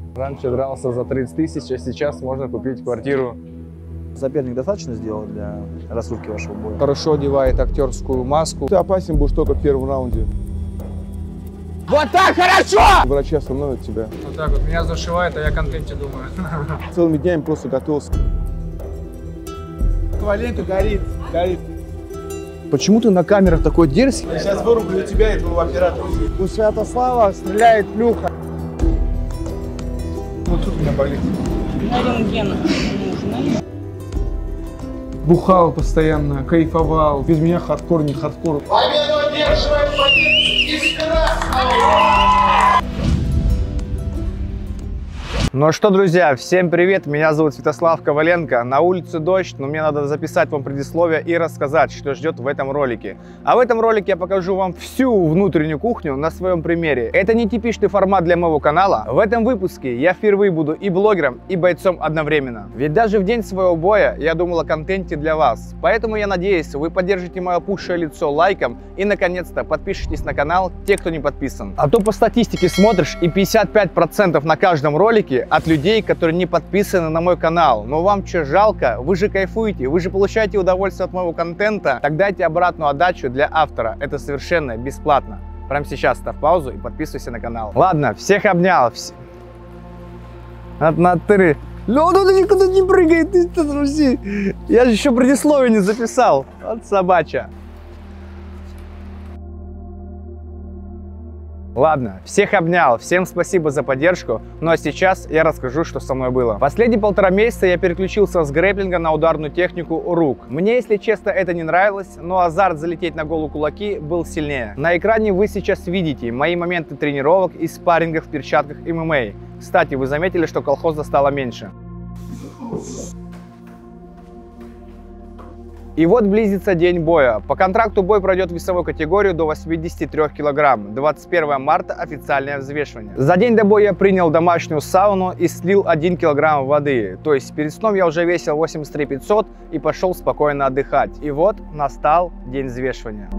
Раньше дрался за 30 тысяч, а сейчас можно купить квартиру. Соперник достаточно сделал для раскрутки вашего боя? Хорошо одевает актерскую маску. Ты опасен будешь только в первом раунде. Вот так хорошо! Врачи остановят тебя. Вот так вот, меня зашивает, а я о контенте думаю. Целыми днями просто готовился. Коваленко горит. Почему ты на камерах такой дерзкий? Я сейчас вырублю тебя и твоего оператора. У Святослава стреляет плюха. Вот тут у меня болит. Рентген нужно. Бухал постоянно, кайфовал. Без меня хардкор, не хардкор. Победу одерживает победитель из красного! Ну что, друзья, всем привет, меня зовут Святослав Коваленко, на улице дождь, но мне надо записать вам предисловие и рассказать, что ждет в этом ролике. А в этом ролике я покажу вам всю внутреннюю кухню на своем примере. Это не типичный формат для моего канала. В этом выпуске я впервые буду и блогером, и бойцом одновременно. Ведь даже в день своего боя я думал о контенте для вас. Поэтому я надеюсь, вы поддержите мое опухшее лицо лайком и наконец-то подпишитесь на канал, те, кто не подписан. А то по статистике смотришь и 55% на каждом ролике от людей, которые не подписаны на мой канал. Но вам что, жалко? Вы же кайфуете, вы же получаете удовольствие от моего контента. Так дайте обратную отдачу для автора. Это совершенно бесплатно. Прямо сейчас ставь паузу и подписывайся на канал. Ладно, всех обнял. От натыры. Ну, он никуда не прыгает, ты что, друзья? Я же еще предисловие не записал. Вот собача. Ладно, всех обнял, всем спасибо за поддержку, ну а сейчас я расскажу, что со мной было. Последние 1,5 месяца я переключился с грэпплинга на ударную технику рук. Мне, если честно, это не нравилось, но азарт залететь на голову кулаки был сильнее. На экране вы сейчас видите мои моменты тренировок и спаррингов в перчатках ММА. Кстати, вы заметили, что колхоза стало меньше. И вот близится день боя. По контракту бой пройдет в весовой категорию до 83 килограмм. 21 марта официальное взвешивание. За день до боя я принял домашнюю сауну и слил 1 килограмм воды. То есть перед сном я уже весил 83 500 и пошел спокойно отдыхать. И вот настал день взвешивания.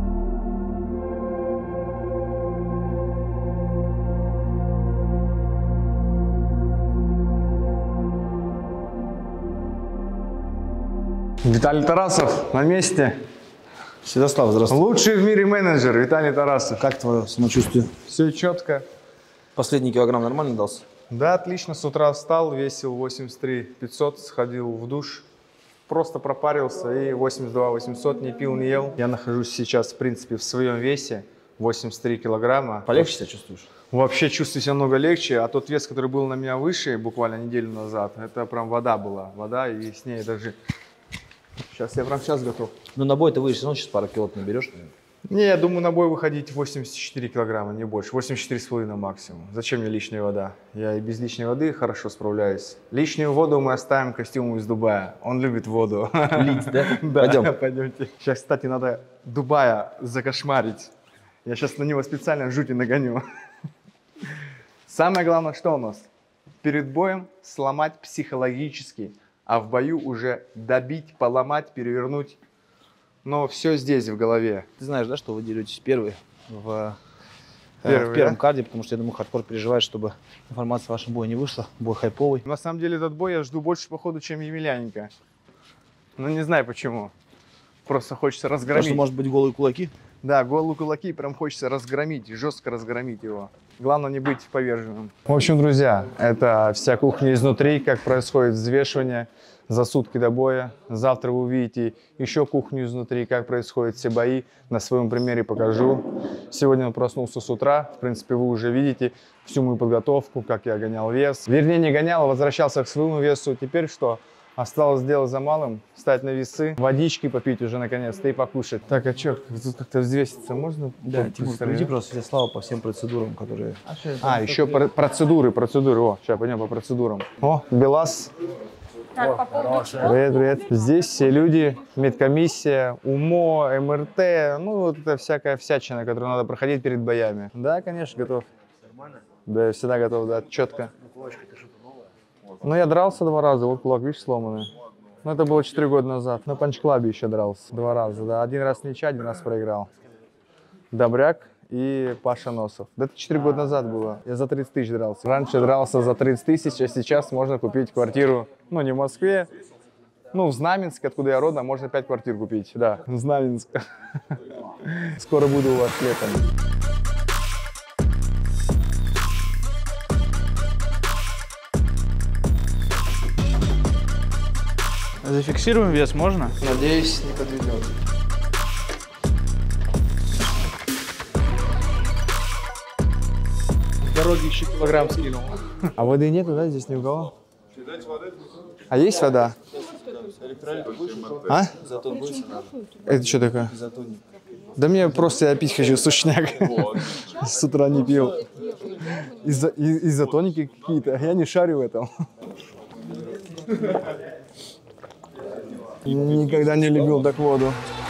Виталий Тарасов на месте. Святослав, здравствуй. Лучший в мире менеджер Виталий Тарасов. Как твое самочувствие? Все четко. Последний килограмм нормально дался? Да, отлично. С утра встал, весил 83 500, сходил в душ, просто пропарился и 82 800, не пил, не ел. Я нахожусь сейчас, в принципе, в своем весе, 83 килограмма. Полегче себя чувствуешь? Вообще чувствую себя много легче, а тот вес, который был на меня выше буквально неделю назад, это прям вода была. Вода, и с ней даже... Сейчас, я прям сейчас готов. Ну на бой ты выйдешь, но сейчас пару кило наберешь. Не, я думаю, на бой выходить 84 килограмма, не больше. 84,5 максимум. Зачем мне лишняя вода? Я и без лишней воды хорошо справляюсь. Лишнюю воду мы оставим костюму из Дубая. Он любит воду. Лить, да? Да, Пойдем. пойдемте. Сейчас, кстати, надо Дубая закошмарить. Я сейчас на него специально жути нагоню. Самое главное, что у нас? Перед боем сломать психологически, а в бою уже добить, поломать, перевернуть. Но все здесь, в голове. Ты знаешь, да, что вы деретесь первые в Первый, первом да? карде, потому что я думаю, хардкор переживает, чтобы информация о вашем бое не вышла. Бой хайповый. На самом деле этот бой я жду больше, походу, чем Емельяненко. Ну, не знаю почему. Просто хочется Потому разгромить. что, может быть, голые кулаки. Да, голые кулаки, прям хочется разгромить, жестко разгромить его. Главное не быть поверженным. В общем, друзья, это вся кухня изнутри, как происходит взвешивание за сутки до боя. Завтра вы увидите еще кухню изнутри, как происходят все бои. На своем примере покажу. Сегодня он проснулся с утра. В принципе, вы уже видите всю мою подготовку, как я гонял вес. Вернее, не гонял, а возвращался к своему весу. Теперь что? Осталось сделать за малым, встать на весы, водички попить уже наконец-то и покушать. Так, а что, тут как-то взвеситься можно? Да, Тимур, проведи просто Святослава по всем процедурам, которые... А, еще процедуры. О, сейчас пойдем по процедурам. О, Белас. Так, по поводу чего? Привет. Здесь все люди, медкомиссия, УМО, МРТ, ну вот это всякая всячина, которую надо проходить перед боями. Да, конечно, готов. Нормально? Да, я всегда готов, да, четко. Ну, я дрался 2 раза, вот кулак, видишь, сломанный. Ну, это было 4 года назад. На панч-клабе еще дрался 2 раза, да. 1 раз ничья, 1 раз проиграл. Добряк и Паша Носов. Да это 4 года назад было. Я за 30 тысяч дрался. Раньше дрался за 30 тысяч, а сейчас можно купить квартиру, ну, не в Москве, ну, в Знаменске, откуда я родом, можно 5 квартир купить. Да, в Знаменск. Скоро буду у вас летом. Зафиксируем вес, можно? Надеюсь, не подведет. В дороге еще килограмм скинул. А воды нету, да, здесь ни у кого? А есть вода? А? Это что такое? Да мне просто я пить хочу, сушняк. С утра не пил. Изотоники какие-то. Я не шарю в этом. Никогда не любил так воду.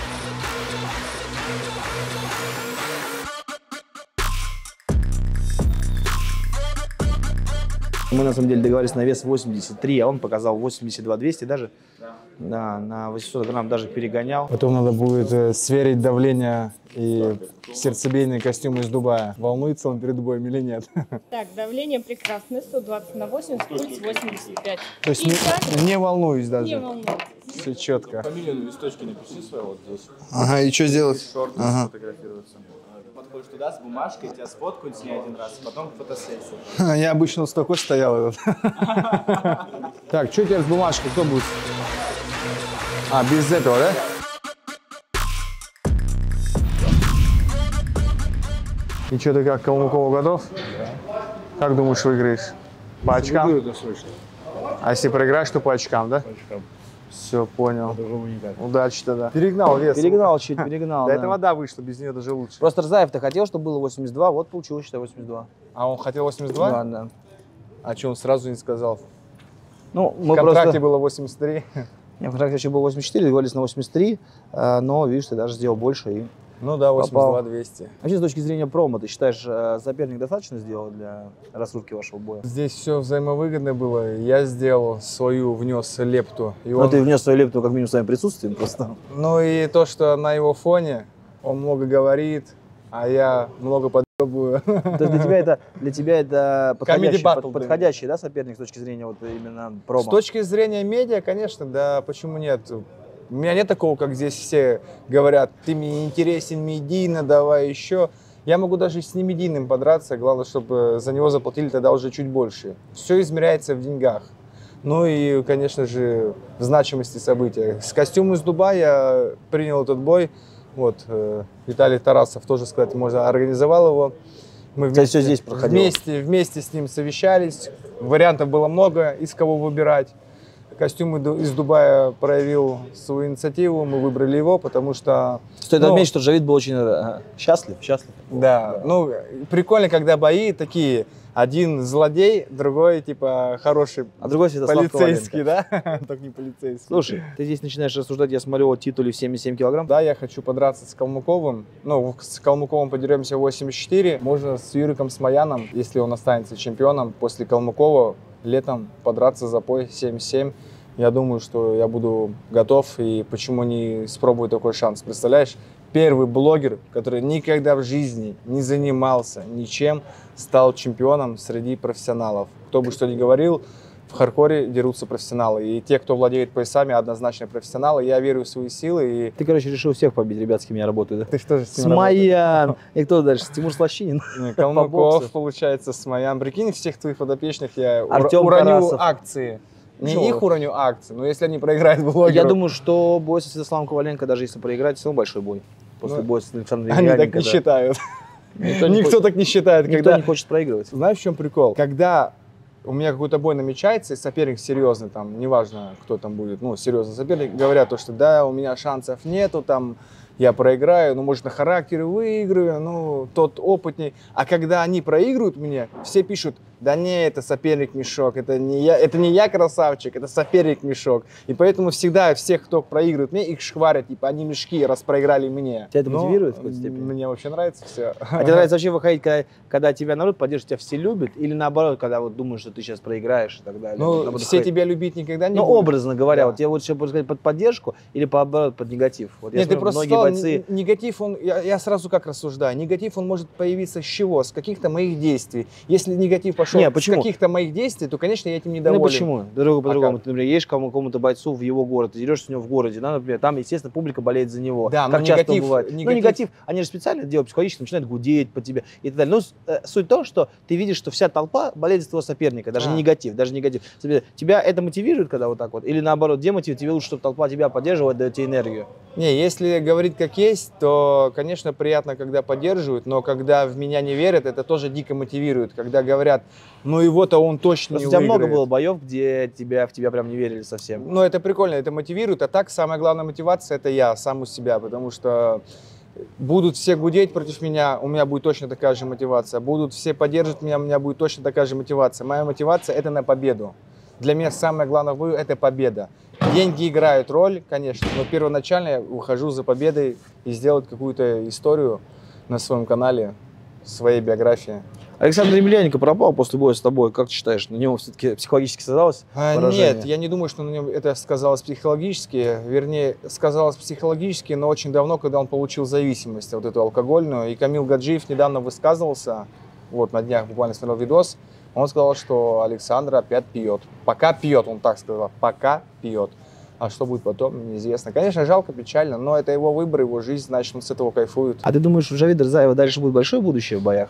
Мы на самом деле договорились на вес 83, а он показал 82 200 даже. Да, на 800 грамм даже перегонял. Потом надо будет сверить давление и сердцебийный костюм из Дубая. Волнуется он перед боем или нет? Так, давление прекрасное, 120 на 80, пульс 85. То есть И не волнуюсь даже. не волнуйтесь. Все четко. Фамилию на листочке напиши свою вот здесь. Ага, и что сделать? Ага. Подходишь туда с бумажкой, тебя сфоткают с ней один раз, потом фотосессия. Я обычно вот с такой стоял. Так, что теперь с бумажкой? Кто будет? А, без этого, да? И что, ты как, Калмыкова готов? Как думаешь, выиграешь? По очкам? А если проиграешь, то по очкам, да? По очкам. Все, понял. Удачи тогда. Перегнал вес. Перегнал чуть, перегнал. Да да. это вода вышла, без нее даже лучше. Просто Рзаев-то хотел, чтобы было 82, вот получилось, считай, 82. А он хотел 82? Да, да. А что он сразу не сказал? Ну, В мы контракте просто... было 83. Нет, в контракте вообще было 84, договорились на 83, но, видишь, ты даже сделал больше и... Ну да, 82 200. Вообще, с точки зрения промо, ты считаешь, соперник достаточно сделал для раскрутки вашего боя? Здесь все взаимовыгодно было. Я сделал свою, внес лепту. И Ну, он... ты внес свою лепту как минимум своим присутствием просто. Ну и то, что на его фоне он много говорит, а я много подъебываю. То есть для тебя это Comedy battle, подходящий, да, соперник с точки зрения вот именно промо? С точки зрения медиа, конечно, да, почему нет? У меня нет такого, как здесь все говорят, ты мне интересен медийно, давай еще. Я могу даже с немедийным подраться, главное, чтобы за него заплатили тогда уже чуть больше. Все измеряется в деньгах. Ну и, конечно же, в значимости события. С костюмом из Дубая я принял этот бой. Вот, Виталий Тарасов, тоже сказать можно, организовал его. Мы всё здесь проходило. вместе с ним совещались. Вариантов было много, из кого выбирать. Костюм из Дубая проявил свою инициативу, мы выбрали его, потому что... Стоит отметить, что Джавид был очень счастлив. Да, ну, прикольно, когда бои такие, один злодей, другой, типа, хороший А другой Святослав полицейский, Коваленко. да? Только не полицейский. Слушай, ты здесь начинаешь рассуждать, я смотрю, о титуле в 77 килограмм. Да, я хочу подраться с Калмыковым. Ну, с Калмыковым подеремся в 84. Можно с Юриком Смояном, если он останется чемпионом, после Калмыкова летом подраться за пояс 77. Я думаю, что я буду готов, и почему не спробую такой шанс. Представляешь, первый блогер, который никогда в жизни не занимался ничем, стал чемпионом среди профессионалов. Кто бы что ни говорил, в хардкоре дерутся профессионалы. И те, кто владеет поясами, однозначно профессионалы. Я верю в свои силы. И... Ты, короче, решил всех побить, ребят, с кем я работаю, да? Ты что же с ним Смоян! И кто дальше? Тимур Слащинин? Калмыков, получается, Смоян. Прикинь, всех твоих подопечных я Артем уроню Тарасов. акции. Не Чего? их уроню акции, но если они проиграют блогеру. Я думаю, что бой со Святославом Коваленко, даже если проиграть, все равно большой бой. После Ну, боя с Александром Они так Емельяненко, не да. считают. Никто Никто так не считает. Никто Когда... не хочет проигрывать. Знаешь, в чем прикол? Когда у меня какой-то бой намечается, и соперник серьезный, там, неважно, кто там будет, ну, серьезный соперник, говорят то, что да, у меня шансов нету, там, я проиграю, ну, может, на характере выиграю, ну, тот опытней. А когда они проигрывают мне, все пишут, Да не, это соперник-мешок, это не я красавчик, это соперник-мешок. И поэтому всегда всех, кто проигрывает мне, их шкварят, типа, они мешки, раз проиграли мне. Тебя это Но мотивирует в какой-то степени? Мне вообще нравится все. А тебе нравится вообще выходить, когда тебя народ поддерживает, тебя все любят, или наоборот, когда вот думаешь, что ты сейчас проиграешь и так далее? Ну, Наоборот, все выходить. тебя любить никогда не Ну, будут. образно говоря, Да. вот тебе вот еще сказать под поддержку или наоборот под негатив? Вот я Нет, ты смотрю, просто многие сказал, бойцы... негатив, я сразу как рассуждаю, негатив, он может появиться с чего? С каких-то моих действий. Если негатив пошел Не, с почему? каких-то моих действий, то, конечно, я этим Ну недоволен. почему? По-другому. как? Ты, например, едешь к какому-то бойцу в его город, ты дерешься с него в городе, да, например, там, естественно, публика болеет за него. Да, как но часто негатив- бывает. Ну, негатив- негатив, они же специально это делают психологически, начинают гудеть по тебе и так далее. Но суть в том, что ты видишь, что вся толпа болеет за твоего соперника, даже не негатив, даже негатив. Тебя это мотивирует, когда вот так вот? Или наоборот, демотивирует, тебе лучше, чтобы толпа тебя поддерживала, дает тебе энергию? Не, если говорить как есть, то, конечно, приятно, когда поддерживают, но когда в меня не верят, это тоже дико мотивирует. Когда говорят, ну его-то он точно Просто не у тебя выиграет. много было боев, где в тебя прям не верили совсем. Ну, это прикольно, это мотивирует. А так, самая главная мотивация – это я, сам у себя, потому что будут все гудеть против меня, у меня будет точно такая же мотивация. Будут все поддерживать меня, у меня будет точно такая же мотивация. Моя мотивация – это на победу. Для меня самое главное в бою – это победа. Деньги играют роль, конечно, но первоначально я ухожу за победой и сделать какую-то историю на своем канале, своей биографии. Александр Емельяненко пропал после боя с тобой, как ты считаешь, на него все-таки психологически сказалось поражение? Нет, я не думаю, что на нем это сказалось психологически. Вернее, сказалось психологически, но очень давно, когда он получил зависимость, вот эту алкогольную. И Камил Гаджиев недавно высказывался, вот на днях буквально смотрел видос, он сказал, что Александр опять пьет. Пока пьет, он так сказал, пока пьет. А что будет потом, неизвестно. Конечно, жалко, печально, но это его выбор, его жизнь, значит, он с этого кайфует. А ты думаешь, у Джавида Рзаева дальше будет большое будущее в боях?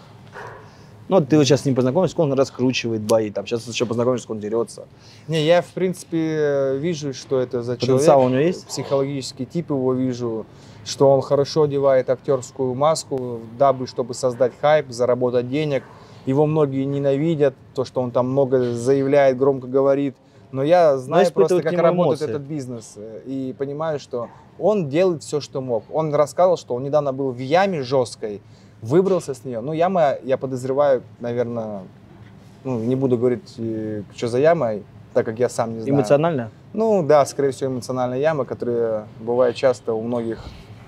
Ну, вот ты вот сейчас с ним познакомишься, он раскручивает бои, там, сейчас еще познакомишься, он дерется. Не, я, в принципе, вижу, что это за Потенциал человек. у него есть? Психологический тип его вижу, что он хорошо одевает актерскую маску, дабы, чтобы создать хайп, заработать денег. Его многие ненавидят, то, что он там много заявляет, громко говорит. Но я знаю просто, испытывают к как нему работает эмоции. этот бизнес. И понимаю, что он делает все, что мог. Он рассказывал, что он недавно был в яме жесткой, выбрался с нее. Ну, яма, я подозреваю, наверное, ну, не буду говорить, что за яма, так как я сам не знаю. Эмоционально? Ну да, скорее всего, эмоциональная яма, которая бывает часто у многих,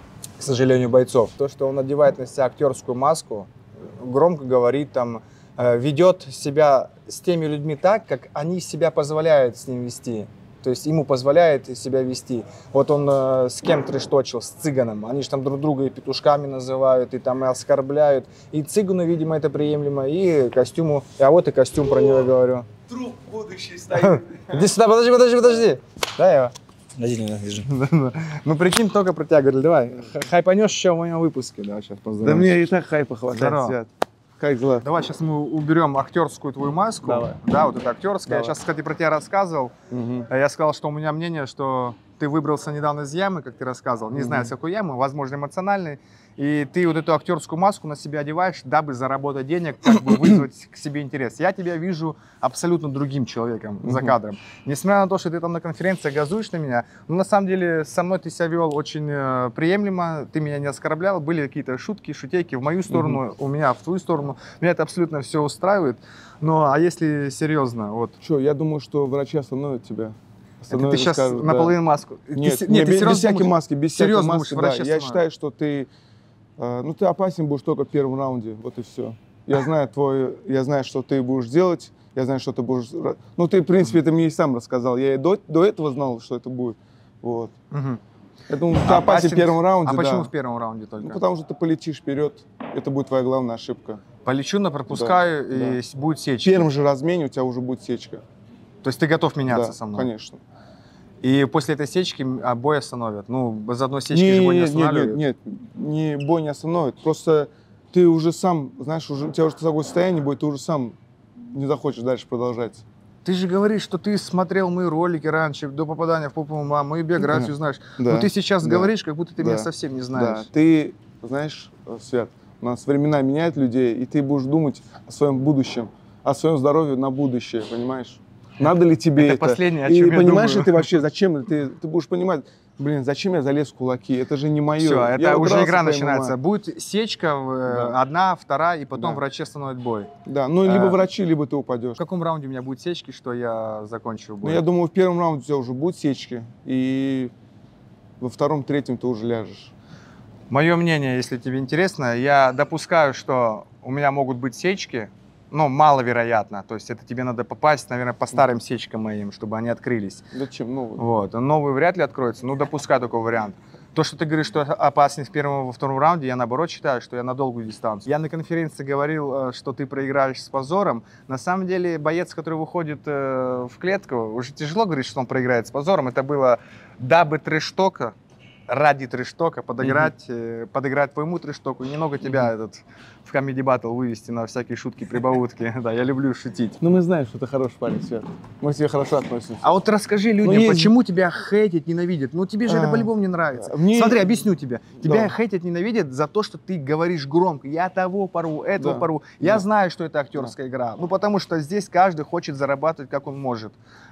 к сожалению, бойцов. То, что он одевает на себя актерскую маску, громко говорит, там, ведет себя с теми людьми так, как они себя позволяют с ним вести. То есть ему позволяет себя вести. Вот он с кем трешточил, с цыганом. Они же там друг друга и петушками называют, и там и оскорбляют. И цыгану, видимо, это приемлемо, и костюму. А вот и костюм про него говорю. Труп будущий стоит. Иди сюда, подожди. Да, я. Подожди, не вижу. Ну прикинь, только про тебя говорили, давай, хайпанешь еще в моем выпуске, давай сейчас Да поздравим. мне и так хайпа хватает, Здорово. Свят. Как дела? Давай сейчас мы уберем актерскую твою маску. Давай. Да, вот это актерская. Давай. Я сейчас, кстати, про тебя рассказывал. Я сказал, что у меня мнение, что ты выбрался недавно из ямы, как ты рассказывал. Не знаю, с какой ямы, возможно, эмоциональной. И ты вот эту актерскую маску на себя одеваешь, дабы заработать денег, как бы вызвать к себе интерес. Я тебя вижу абсолютно другим человеком за кадром. Несмотря на то, что ты там на конференции газуешь на меня, но на самом деле со мной ты себя вел очень приемлемо, ты меня не оскорблял, были какие-то шутки, шутейки в мою сторону, у меня в твою сторону. Меня это абсолютно все устраивает. Ну, а если серьезно, вот. Что, я думаю, что врачи остановят тебя. Это Остановят ты и сейчас скажут, да. наполовину маску. Нет, ты без серьезно всякой думаешь? маски, без всякой серьезно маски, думаешь, да. врачи Я остановят? считаю, что ты, ну, ты опасен будешь только в первом раунде, вот и все. Я знаю, что ты будешь делать, я знаю, что ты будешь... Ну, ты, в принципе, это мне и сам рассказал. Я и до этого знал, что это будет. Вот. Мгм. Я думаю, ты опасен в первом раунде, А почему да. в первом раунде только? Ну, потому что ты полетишь вперед, это будет твоя главная ошибка. Полечу, пропускаю, Да, и будет В сечка. первом же размене у тебя уже будет сечка. То есть ты готов меняться Да, со мной? конечно. И после этой сечки бой остановят? Ну, без одной сечки же бой не останавливают? Нет, бой не остановит. Просто ты уже сам, знаешь, у тебя уже такое состояние будет, ты уже сам не захочешь дальше продолжать. Ты же говоришь, что ты смотрел мои ролики раньше, до попадания в ППМА, мою биографию знаешь. Да, Но ты сейчас да, говоришь, как будто ты меня да, совсем не Да, знаешь. ты, знаешь, Свят, у нас времена меняют людей, и ты будешь думать о своем будущем, о своем здоровье на будущее, понимаешь? Надо ли тебе это? последнее, о И чем я понимаешь думаю. ли ты вообще, зачем ты будешь понимать, Блин, зачем я залез в кулаки? Это же не мое. Все, Я это уже удрался игра по ММА. начинается. Будет сечка, Да. одна, вторая, и потом Да. врачи остановят бой. Да, ну либо врачи, либо ты упадешь. В каком раунде у меня будет сечки, что я закончу Ну, бой? я думаю, в первом раунде у тебя уже будут сечки, и во втором, третьем ты уже ляжешь. Мое мнение, если тебе интересно, я допускаю, что у меня могут быть сечки, но маловероятно. То есть это тебе надо попасть, наверное, по старым сечкам моим, чтобы они открылись. Зачем? Ну, Вот. Новые вряд ли откроются, ну допускай такой вариант. То, что ты говоришь, что опаснее в первом и во втором раунде, я наоборот считаю, что я на долгую дистанцию. Я на конференции говорил, что ты проиграешь с позором. На самом деле, боец, который выходит в клетку, уже тяжело говорить, что он проиграет с позором. Это было дабы трэш-тока, ради трэш-тока, подыграть твоему трэш-току, немного тебя в Comedy Battle вывести на всякие шутки, прибаутки. Да, я люблю шутить. ну мы знаем, что ты хороший парень, Свет. Мы к тебе хорошо относимся. А вот расскажи людям, есть- почему тебя хейтят, ненавидят? Ну тебе же это по-любому не нравится. мне- Смотри, объясню тебе. Тебя Да. хейтят, ненавидят за то, что ты говоришь громко. Я того порву, этого Да. порву. Я Да. знаю, что это актерская игра. Ну потому что здесь каждый хочет зарабатывать, как он может.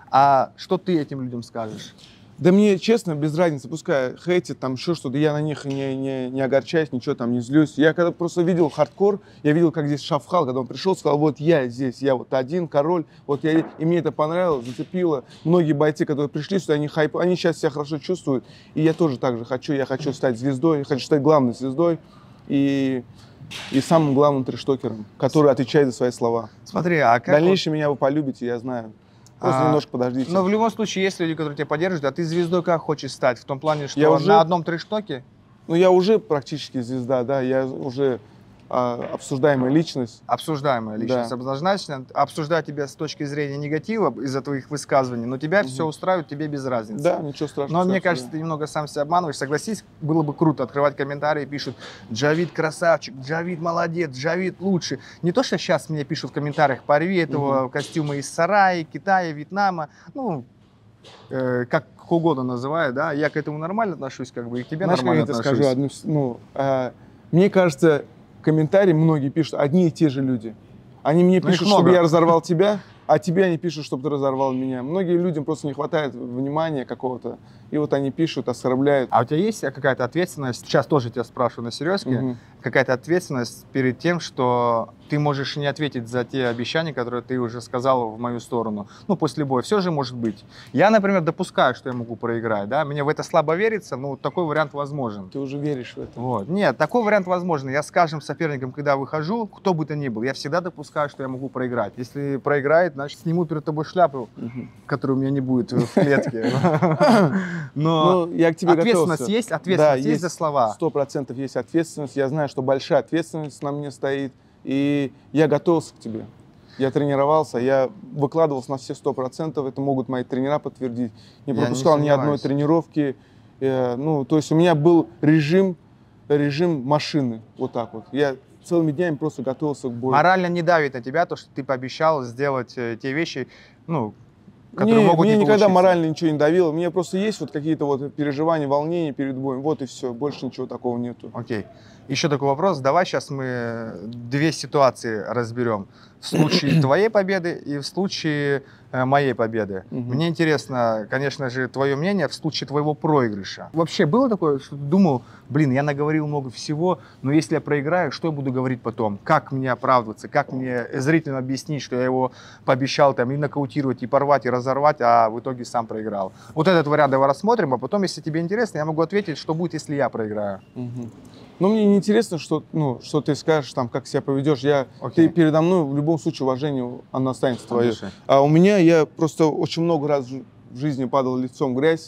А что ты этим людям скажешь? Да мне, честно, без разницы, пускай хейтят, там еще что-то, я на них не огорчаюсь, ничего там не злюсь. Я когда просто видел хардкор, я видел, как здесь Шафхал, когда он пришел, сказал, вот я здесь, я вот один, король, вот я, и мне это понравилось, зацепило. Многие бойцы, которые пришли сюда, они сейчас себя хорошо чувствуют, и я тоже так же хочу, я хочу стать звездой, я хочу стать главной звездой и самым главным трэштокером, который отвечает за свои слова. Смотри, а В как... дальнейшем меня вы полюбите, я знаю. Просто немножко подождите. Но в любом случае есть люди, которые тебя поддерживают, а ты звездой как хочешь стать? В том плане, что Я уже- на одном трэш-токе? Ну, я уже практически звезда, да, я уже обсуждаемая личность. Обсуждаемая личность, Да. однозначно. Обсуждаю тебя с точки зрения негатива из-за твоих высказываний, но тебя все устраивает, тебе без разницы. Да, ничего страшного. Но мне абсолютно. кажется, ты немного сам себя обманываешь. Согласись, было бы круто открывать комментарии, пишут: Джавид красавчик, Джавид молодец, Джавид лучше. Не то, что сейчас мне пишут в комментариях: порви этого костюма из сарая, Китая, Вьетнама. Ну, как угодно называют, да. Я к этому нормально отношусь, как бы, и к тебе Знаешь, как нормально я тебе отношусь. скажу мне кажется, комментарии многие пишут одни и те же люди. Они мне Ну, их пишут, много. чтобы я разорвал тебя, а тебе они пишут, чтобы ты разорвал меня. Многим людям просто не хватает внимания какого-то, и вот они пишут, оскорбляют. А у тебя есть какая-то ответственность? Сейчас тоже тебя спрашиваю на серьезке. Мгм. Какая-то ответственность перед тем, что ты можешь не ответить за те обещания, которые ты уже сказал в мою сторону. Ну, после боя. Все же может быть. Я, например, допускаю, что я могу проиграть, да. Мне в это слабо верится, но такой вариант возможен. Ты уже веришь в это. Вот. Нет, такой вариант возможен. Я с каждым соперником, когда выхожу, кто бы то ни был, я всегда допускаю, что я могу проиграть. Если проиграет, значит, сниму перед тобой шляпу, которой у меня не будет в клетке. Но Ну, я к тебе ответственность готовился. есть? Ответственность Да, есть за слова? 100% есть ответственность. Я знаю, что большая ответственность на мне стоит. И я готовился к тебе. Я тренировался, я выкладывался на все 100%. Это могут мои тренера подтвердить. Не Я пропускал не ни одной сомневаюсь. тренировки. Ну, то есть у меня был режим машины. Вот так вот. Я целыми днями просто готовился к бою. Морально не давит на тебя то, что ты пообещал сделать те вещи, ну, которые Не, могут мне не никогда получиться. морально ничего не давило. Мне просто есть вот какие-то вот переживания, волнения перед боем. Вот и все. Больше ничего такого нету. Окей. Еще такой вопрос. Давай сейчас мы две ситуации разберем. В случае твоей победы и в случае моей победы. Мгм. Мне интересно, конечно же, твое мнение в случае твоего проигрыша. Вообще было такое, что ты думал: блин, я наговорил много всего, но если я проиграю, что я буду говорить потом? Как мне оправдываться? Как мне зрителям объяснить, что я его пообещал там и нокаутировать, и порвать, и разорвать, а в итоге сам проиграл? Вот этот вариант давай рассмотрим, а потом, если тебе интересно, я могу ответить, что будет, если я проиграю. Мгм. Ну, мне не интересно, что ты скажешь, там, как себя поведешь. Окей. Ты передо мной в любом случае уважение, оно останется твое. Слушай. А у меня, я просто очень много раз в жизни падал лицом в грязь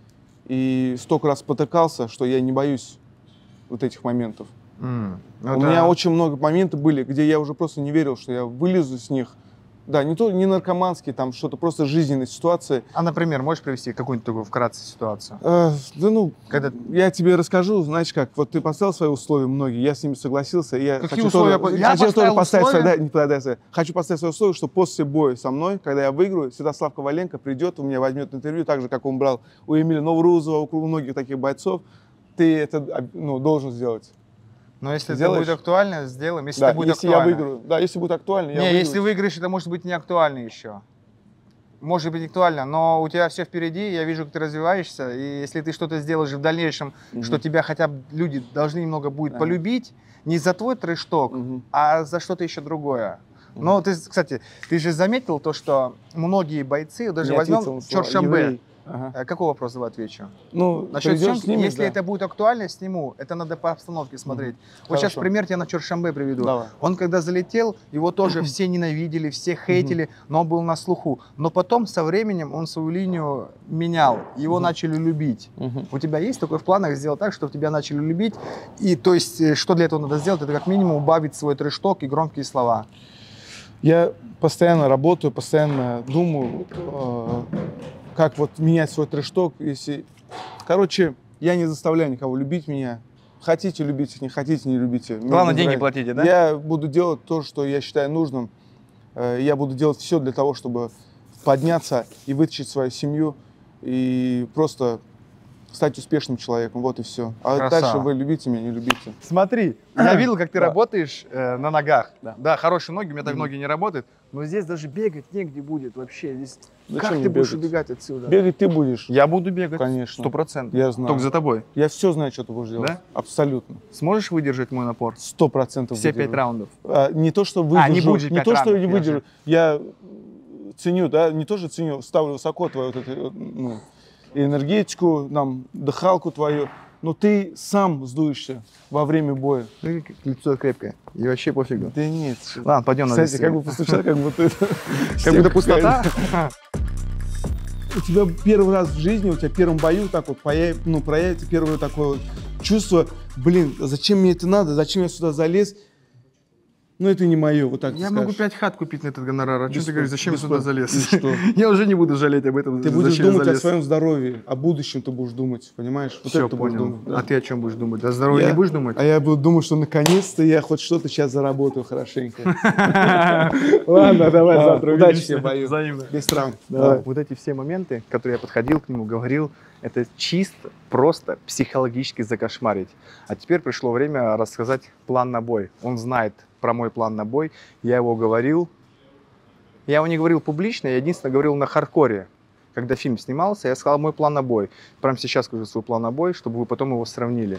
и столько раз спотыкался, что я не боюсь вот этих моментов. У меня очень много моментов были, где я уже просто не верил, что я вылезу с них. Да, не наркоманские, там что-то, просто жизненные ситуации. А, например, можешь привести какую-нибудь такую вкратце ситуацию? Когда я тебе расскажу, знаешь как, вот ты поставил свои условия многие, я с ними согласился, и я Какие хочу условия? тоже, Я хочу тоже поставил поставить условия? свои, да, не подожди, хочу поставить свои условия, что после боя со мной, когда я выиграю, Святослав Коваленко придет, у меня возьмет интервью, так же, как он брал у Эмиля Новрузова, у многих таких бойцов, ты это должен сделать. Но если Сделаешь? это будет актуально, сделаем. Если Да, это будет если я актуально. выиграю, да, если будет актуально, я Не, выиграю. если выиграешь, это может быть не актуально еще. может быть актуально, но у тебя все впереди, я вижу, как ты развиваешься, и если ты что-то сделаешь в дальнейшем, что тебя хотя бы люди должны немного будет полюбить, не за твой трэш-ток, а за что-то еще другое. Но ты, кстати, ты же заметил то, что многие бойцы, даже возьмем Чоршамбе. Ага. Какой вопрос давай отвечу? Ну, Насчет придёшь съемки, с ними, если да. это будет актуально, сниму. Это надо по обстановке смотреть. Вот Хорошо. сейчас пример тебе на Чоршамбе приведу. Давай. Он когда залетел, его тоже все ненавидели, все хейтили, но он был на слуху. Но потом со временем он свою линию менял, его начали любить. У тебя есть такое в планах сделать так, чтобы тебя начали любить? И то есть, что для этого надо сделать? Это как минимум убавить свой трэш-ток и громкие слова. Я постоянно работаю, постоянно думаю, как вот менять свой трэш-ток. Короче, я не заставляю никого любить меня. Хотите, любите, не хотите, не любите. Мне Главное, без деньги разницы. платите, да? Я буду делать то, что я считаю нужным. Я буду делать все для того, чтобы подняться и вытащить свою семью и просто стать успешным человеком. Вот и все. А Красава. дальше вы любите меня, не любите. Смотри, я видел, как ты Да. работаешь на ногах. Да. Да, хорошие ноги, у меня так ноги не работают. Но здесь даже бегать негде будет вообще. Здесь... Зачем Как мне ты будешь бегать? убегать отсюда? Бегать ты будешь. Я буду бегать. Конечно. 100%. Я знаю. Только за тобой. Я все знаю, что ты будешь делать. Да? Абсолютно. Сможешь выдержать мой напор? 100% Все 5 выдержу. раундов. Не то, что выдержу. не будет не 5 то, что раундов, не я выдержу. же- Я ценю, да, не тоже ценю, ставлю высоко твою вот эту, ну, энергетику, дыхалку твою. Но ты сам сдуешься во время боя. Лицо крепкое. И вообще пофигу. Да нет. Ладно, пойдем на Кстати, здесь. как бы постучал, как будто это... Как будто пустота. У тебя первый раз в жизни, у тебя в первом бою так вот проявится первое такое вот чувство, блин, зачем мне это надо, зачем я сюда залез? Ну, это не мое, вот так Я ты могу скажешь. 5 хат купить на этот гонорар. А что ты Бесплатно, говоришь, зачем я сюда бесплатно. залез? И что? Я уже не буду жалеть об этом. Ты будешь зачем я думать о залез. своем здоровье, о будущем ты будешь думать, понимаешь? Вот Все, это ты будешь понял. думать, да. А ты о чем будешь думать? О здоровье не будешь думать? А я буду думать, что наконец-то я хоть что-то сейчас заработаю хорошенько. Ладно, давай завтра Удачи увидимся в бою. Взаимно. Без травм. Да. Вот эти все моменты, которые я подходил к нему, говорил, это чисто, просто психологически закошмарить. А теперь пришло время рассказать план на бой. Он знает про мой план на бой. Я его говорил. Я его не говорил публично, я единственное говорил на хардкоре. Когда фильм снимался, я сказал мой план на бой. Прямо сейчас скажу свой план на бой, чтобы вы потом его сравнили.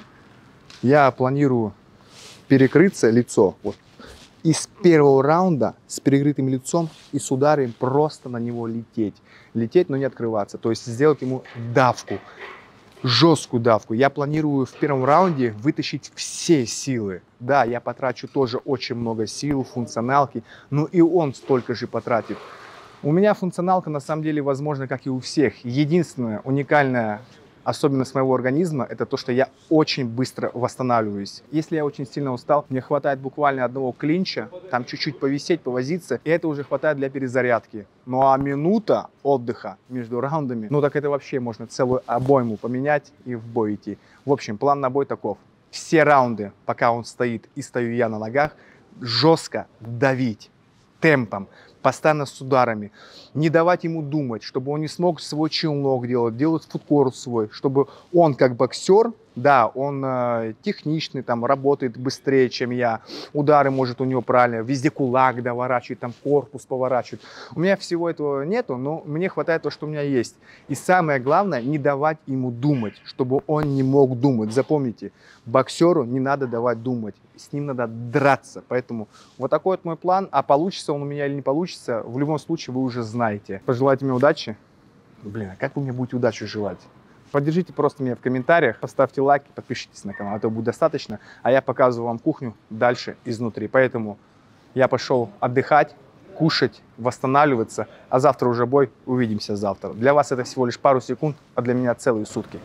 Я планирую перекрыться лицо. Вот. И с первого раунда с перекрытым лицом и с ударом просто на него лететь. Лететь, но не открываться. То есть сделать ему давку, жесткую давку. Я планирую в первом раунде вытащить все силы. Да, я потрачу тоже очень много сил, функционалки, но и он столько же потратит. У меня функционалка на самом деле, возможно, как и у всех. Единственная уникальная особенность моего организма – это то, что я очень быстро восстанавливаюсь. Если я очень сильно устал, мне хватает буквально одного клинча, там чуть-чуть повисеть, повозиться, и это уже хватает для перезарядки. Ну а минута отдыха между раундами, ну так это вообще можно целую обойму поменять и в бой идти. В общем, план на бой таков. Все раунды, пока он стоит и стою я на ногах, жестко давить темпом, постоянно с ударами, не давать ему думать, чтобы он не смог свой челнок делать фудкор свой, чтобы он как боксер, да, он техничный, там, работает быстрее, чем я, удары может у него правильно, везде кулак доворачивает, там, корпус поворачивает. У меня всего этого нету, но мне хватает то, что у меня есть. И самое главное, не давать ему думать, чтобы он не мог думать. Запомните, боксеру не надо давать думать, с ним надо драться. Поэтому вот такой вот мой план. А получится он у меня или не получится, в любом случае вы уже знаете. Пожелайте мне удачи. Блин, а как вы мне будете удачу желать? Поддержите просто меня в комментариях, поставьте лайк, подпишитесь на канал, этого будет достаточно. А я показываю вам кухню дальше изнутри. Поэтому я пошел отдыхать, кушать, восстанавливаться, а завтра уже бой, увидимся завтра. Для вас это всего лишь пару секунд, а для меня целые сутки.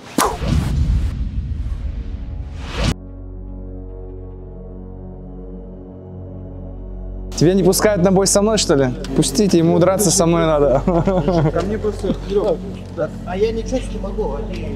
Тебя не пускают на бой со мной, что ли? Пустите, ему драться со мной надо. Ко мне просто... А я ничего не могу, они...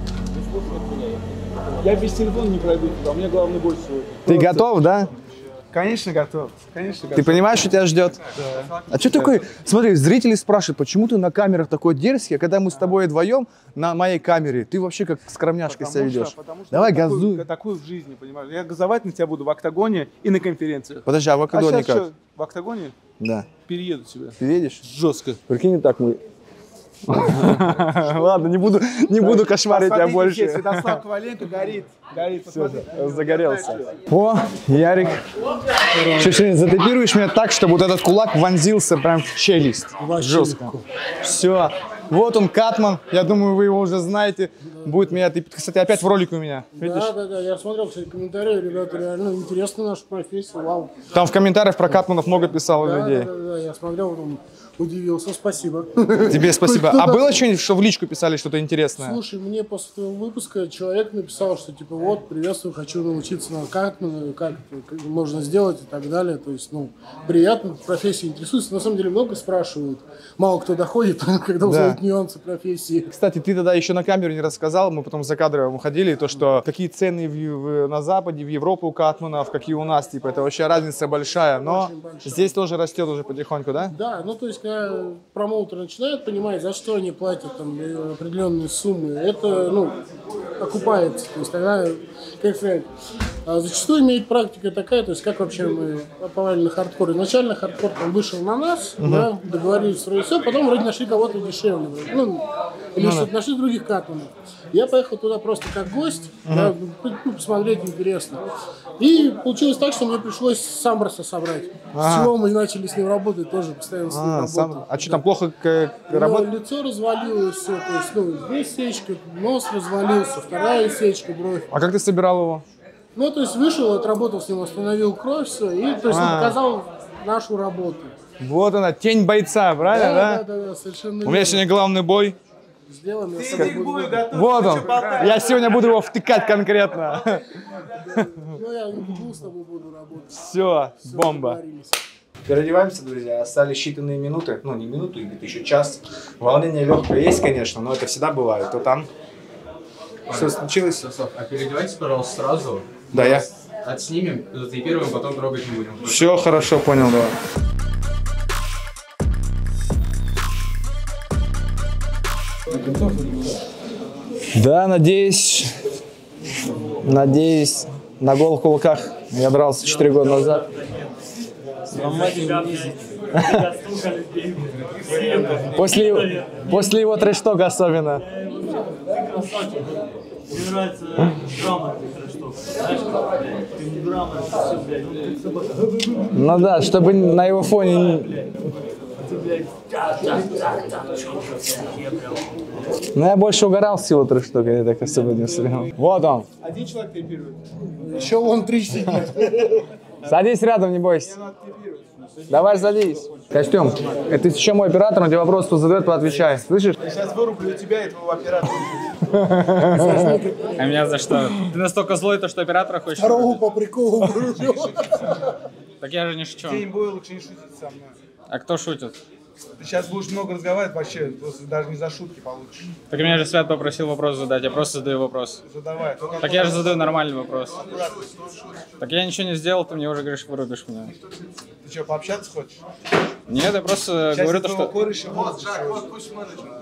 Я без телефона не пройду туда, у меня главный бой сегодня. Ты готов, да? Конечно готов, конечно Ты понимаешь, что тебя ждет? Да. А что такой? Смотри, зрители спрашивают, почему ты на камерах такой дерзкий, а когда мы с тобой вдвоем на моей камере, ты вообще как скромняшкой себя ведешь. Давай, газуй. Такой в жизни, понимаешь? Я газовать на тебя буду в октагоне и на конференциях. Подожди, а в октагоне А сейчас как? что, в октагоне? Да. Перееду тебя. Ты видишь? Жестко. Прикинь, так мы... Ладно, не буду кошмарить тебя больше. Святослав Коваленко горит. Загорелся. О, Ярик. Что, сегодня затепируешь меня так, чтобы вот этот кулак вонзился прям в челюсть. Жестко. Все. Вот он, Катман. Я думаю, вы его уже знаете. Будет меня... Ты, кстати, опять в ролике у меня. Видишь? Да, я смотрел, кстати, комментарии, ребята, реально интересна наша профессия, вау. Там в комментариях про Катманов много писало людей. Да, я смотрел, там, удивился, спасибо. Тебе спасибо. А было что-нибудь, что в личку писали что-то интересное? Слушай, мне после твоего выпуска человек написал, что типа вот, приветствую, хочу научиться на Катмана, как можно сделать и так далее. То есть, ну, приятно, профессия интересуется. На самом деле много спрашивают, мало кто доходит, когда узнают нюансы профессии. Кстати, ты тогда еще на камеру не рассказал, мы потом за кадром уходили, то, что какие цены на Западе, в Европе у Катманов, какие у нас, типа, это вообще разница большая, но здесь тоже растет уже потихоньку, да? Да, ну то есть, когда промоутер начинает понимать, за что они платят там определенные суммы, это, ну, окупается. То есть тогда, как сказать, зачастую имеет практика такая, то есть как вообще мы попали на хардкор. Изначально хардкор там вышел на нас, да, договорились вроде все, потом вроде нашли кого-то дешевле, вроде, ну, или что-то нашли других Катманов. Я поехал туда просто как гость, да, ну, посмотреть интересно. И получилось так, что мне пришлось Самброса собрать. С чего мы начали с ним работать, тоже постоянно с ним работали. А что, там плохо работает? Лицо развалилось, все, то есть, ну, здесь сечка, нос развалился, вторая сечка, бровь. А как ты собирал его? Ну, то есть вышел, отработал с ним, остановил кровь, все, и, то есть, показал нашу работу. Вот она, тень бойца, правильно, да? Да, совершенно У меня сегодня главный бой. сделаем. Вот он. Я сегодня буду его втыкать конкретно. Ну, я с тобой буду работать. Все, бомба. Договорились. Переодеваемся, друзья. Остались считанные минуты. Ну, не минуту, где-то еще час. Волнение легкое есть, конечно, но это всегда бывает. То там. Что случилось? А переодевайтесь, пожалуйста, сразу. Да, я. Отснимем, затейпируем, потом трогать не будем. Все хорошо, понял, давай. Да, надеюсь, на голых кулаках я дрался 4 года назад. После его трэш-тока особенно. Мне нравится грамотный трэш-ток. Знаешь, ты не грамотный, все, блядь. Ну да, чтобы на его фоне... Ну я больше угорал с его трэш-тока, я так особо не вспоминал. Вот он. Один человек тейпирует. Еще вон 3 сидит. Садись рядом, не бойся. Давай садись. Костюм, это еще мой оператор, он тебе вопрос задает, поотвечай. Слышишь? Я сейчас вырублю тебя и твоего оператора. А меня за что? Ты настолько злой, то что оператора хочешь? Второго по приколу вырубил. Так я же не шучу. День боя лучше не шутить со мной. А кто шутит? Ты сейчас будешь много разговаривать вообще, просто даже не за шутки получишь. Так меня же Свят попросил вопрос задать, я просто задаю вопрос. Задавай. Так я же задаю нормальный вопрос. Так я ничего не сделал, ты мне уже говоришь, вырубишь меня. Ты что, пообщаться хочешь? Нет, я просто говорю то, что... Кореша, Вот, Жак, вот пусть менеджер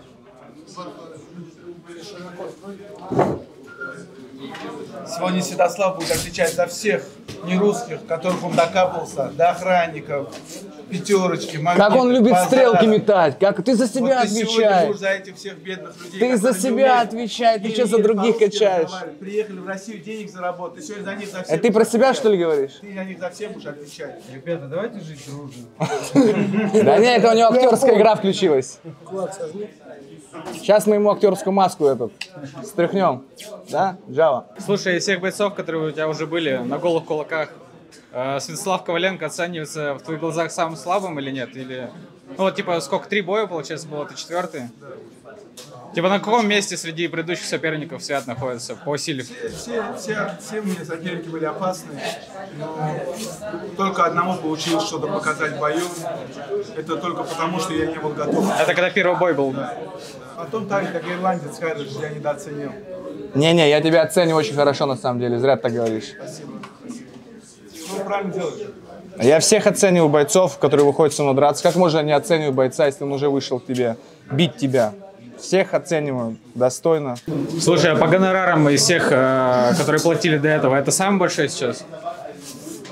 будет. Сегодня Святослав будет отвечать за всех нерусских, которых он докапывался, до охранников, пятерочки, магнитов, Как он любит базара. стрелки метать, как ты за себя Вот ты сегодня отвечай. будешь за этих всех бедных людей. Ты за которые не себя умеют отвечай, ты не что за умеют других по-русски качаешь? разговаривать. Приехали в Россию денег заработать, ты сегодня за них за всех. Это ты про себя что ли говоришь? Ты за них за всех будешь отвечать. Ребята, давайте жить дружно. Да нет, это у него актерская игра включилась. Сейчас мы ему актерскую маску эту стряхнем. Да, Джава? Слушай, из всех бойцов, которые у тебя уже были на голых кулаках, Святослав Коваленко оценивается в твоих глазах самым слабым или нет? Или... Ну вот, типа, сколько, 3 боя, получается, было, ты 4-й? Типа, на каком месте среди предыдущих соперников Свят находится по силе? Все мне соперники были опасны, но только одному получилось что-то показать в бою. Это только потому, что я не был готов. Это когда первый бой был, да? Потом так же, как ирландец, скажешь, я недооценил. Не-не, я тебя оцениваю очень хорошо на самом деле, зря ты так говоришь. Спасибо. Ну, правильно делаешь. Я всех оцениваю бойцов, которые выходят со мной драться. Как можно не оценивать бойца, если он уже вышел к тебе, бить тебя? Всех оцениваю достойно. Слушай, а по гонорарам из всех, которые платили до этого, это самый большой сейчас?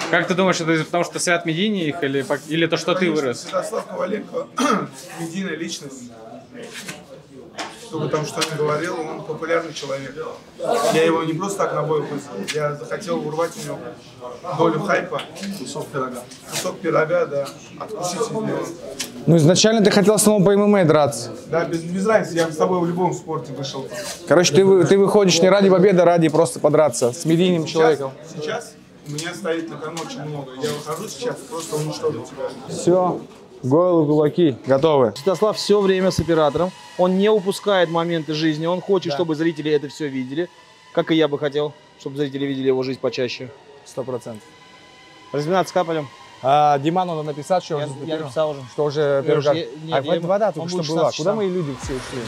Как ты думаешь, это потому что Свят Медини их или то, что ты вырос? Святослав Коваленко – медийная личность. Кто бы там что ни говорил, он популярный человек. Я его не просто так на бой вызвал, я захотел урвать у него долю хайпа. Кусок пирога. Кусок пирога, да, откусить из него. Ну, изначально ты хотел самому по ММА драться. Да, без разницы, я с тобой в любом спорте вышел. Короче, ты выходишь не ради победы, а ради просто подраться с медийным человеком. Сейчас у меня стоит на кону очень много. Я выхожу сейчас, просто уничтожу тебя. Все, головы, кулаки, готовы. Святослав все время с оператором. Он не упускает моменты жизни. Он хочет, чтобы зрители это все видели. Как и я бы хотел, чтобы зрители видели его жизнь почаще. 100%. Разминаться капелем. Диману надо написать, что Я написал уже. Что уже первый Нет, вода только что была. Куда мои люди все ушли?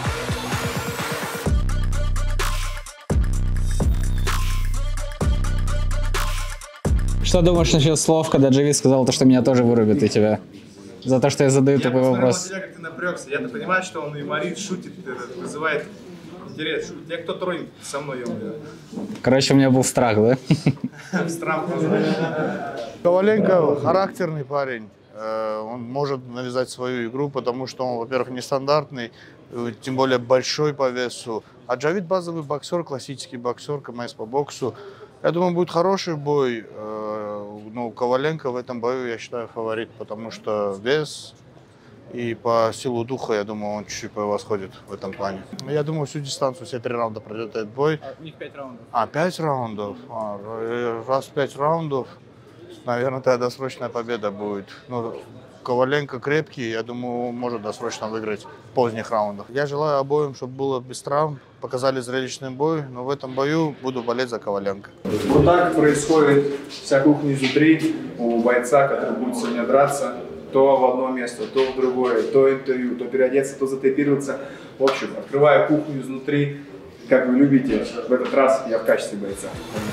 Что думаешь насчет слов, когда Джавид сказал, что меня тоже вырубят и тебя? За то, что я задаю такой вопрос. Я как ты напрягся. Я-то понимаю, что он юморит, шутит, вызывает интерес. Тебя кто тронет со мной, Короче, у меня был страх, да? Страх. Коваленко характерный парень. Он может навязать свою игру, потому что он, во-первых, нестандартный, тем более большой по весу. А Джавид базовый боксер, классический боксер, КМС по боксу. Я думаю, будет хороший бой. Ну, Коваленко в этом бою, я считаю, фаворит, потому что вес и по силу духа, я думаю, он чуть-чуть превосходит в этом плане. Я думаю, всю дистанцию, все 3 раунда пройдет этот бой. У них 5 раундов. 5 раундов? Раз 5 раундов, наверное, тогда досрочная победа будет. Ну, Коваленко крепкий, я думаю, может досрочно выиграть в поздних раундах. Я желаю обоим, чтобы было без травм, показали зрелищный бой, но в этом бою буду болеть за Коваленко. Вот так происходит вся кухня изнутри у бойца, который будет сегодня драться. То в одно место, то в другое, то интервью, то переодеться, то затейпироваться. В общем, открываю кухню изнутри, как вы любите. В этот раз я в качестве бойца.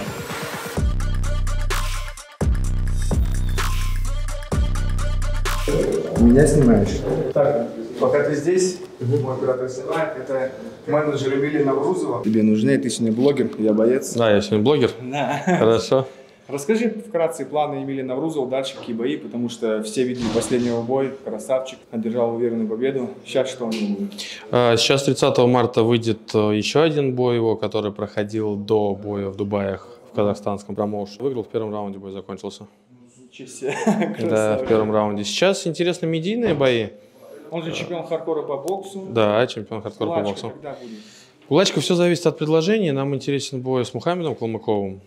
Меня снимаешь? Так, пока ты здесь, мой оператор снимает, это менеджер Эмилия Наврузова. Тебе нужнее, ты сегодня блогер, я боец. Да, я сегодня блогер. Да. Хорошо. Расскажи вкратце планы Эмилия Наврузова, дальше какие бои, потому что все видели последнего боя, красавчик, одержал уверенную победу. Сейчас что у него будет? Сейчас 30 марта выйдет еще один бой его, который проходил до боя в Дубаях в казахстанском промоушене. Выиграл в первом раунде, бой закончился. Ничего себе. Да, в первом раунде. Сейчас интересно медийные бои. Он же чемпион хардкора по боксу. Да, чемпион хардкора по боксу. Когда будет? Кулачка, все зависит от предложения. Нам интересен бой с Мухаммедом Калмыковым.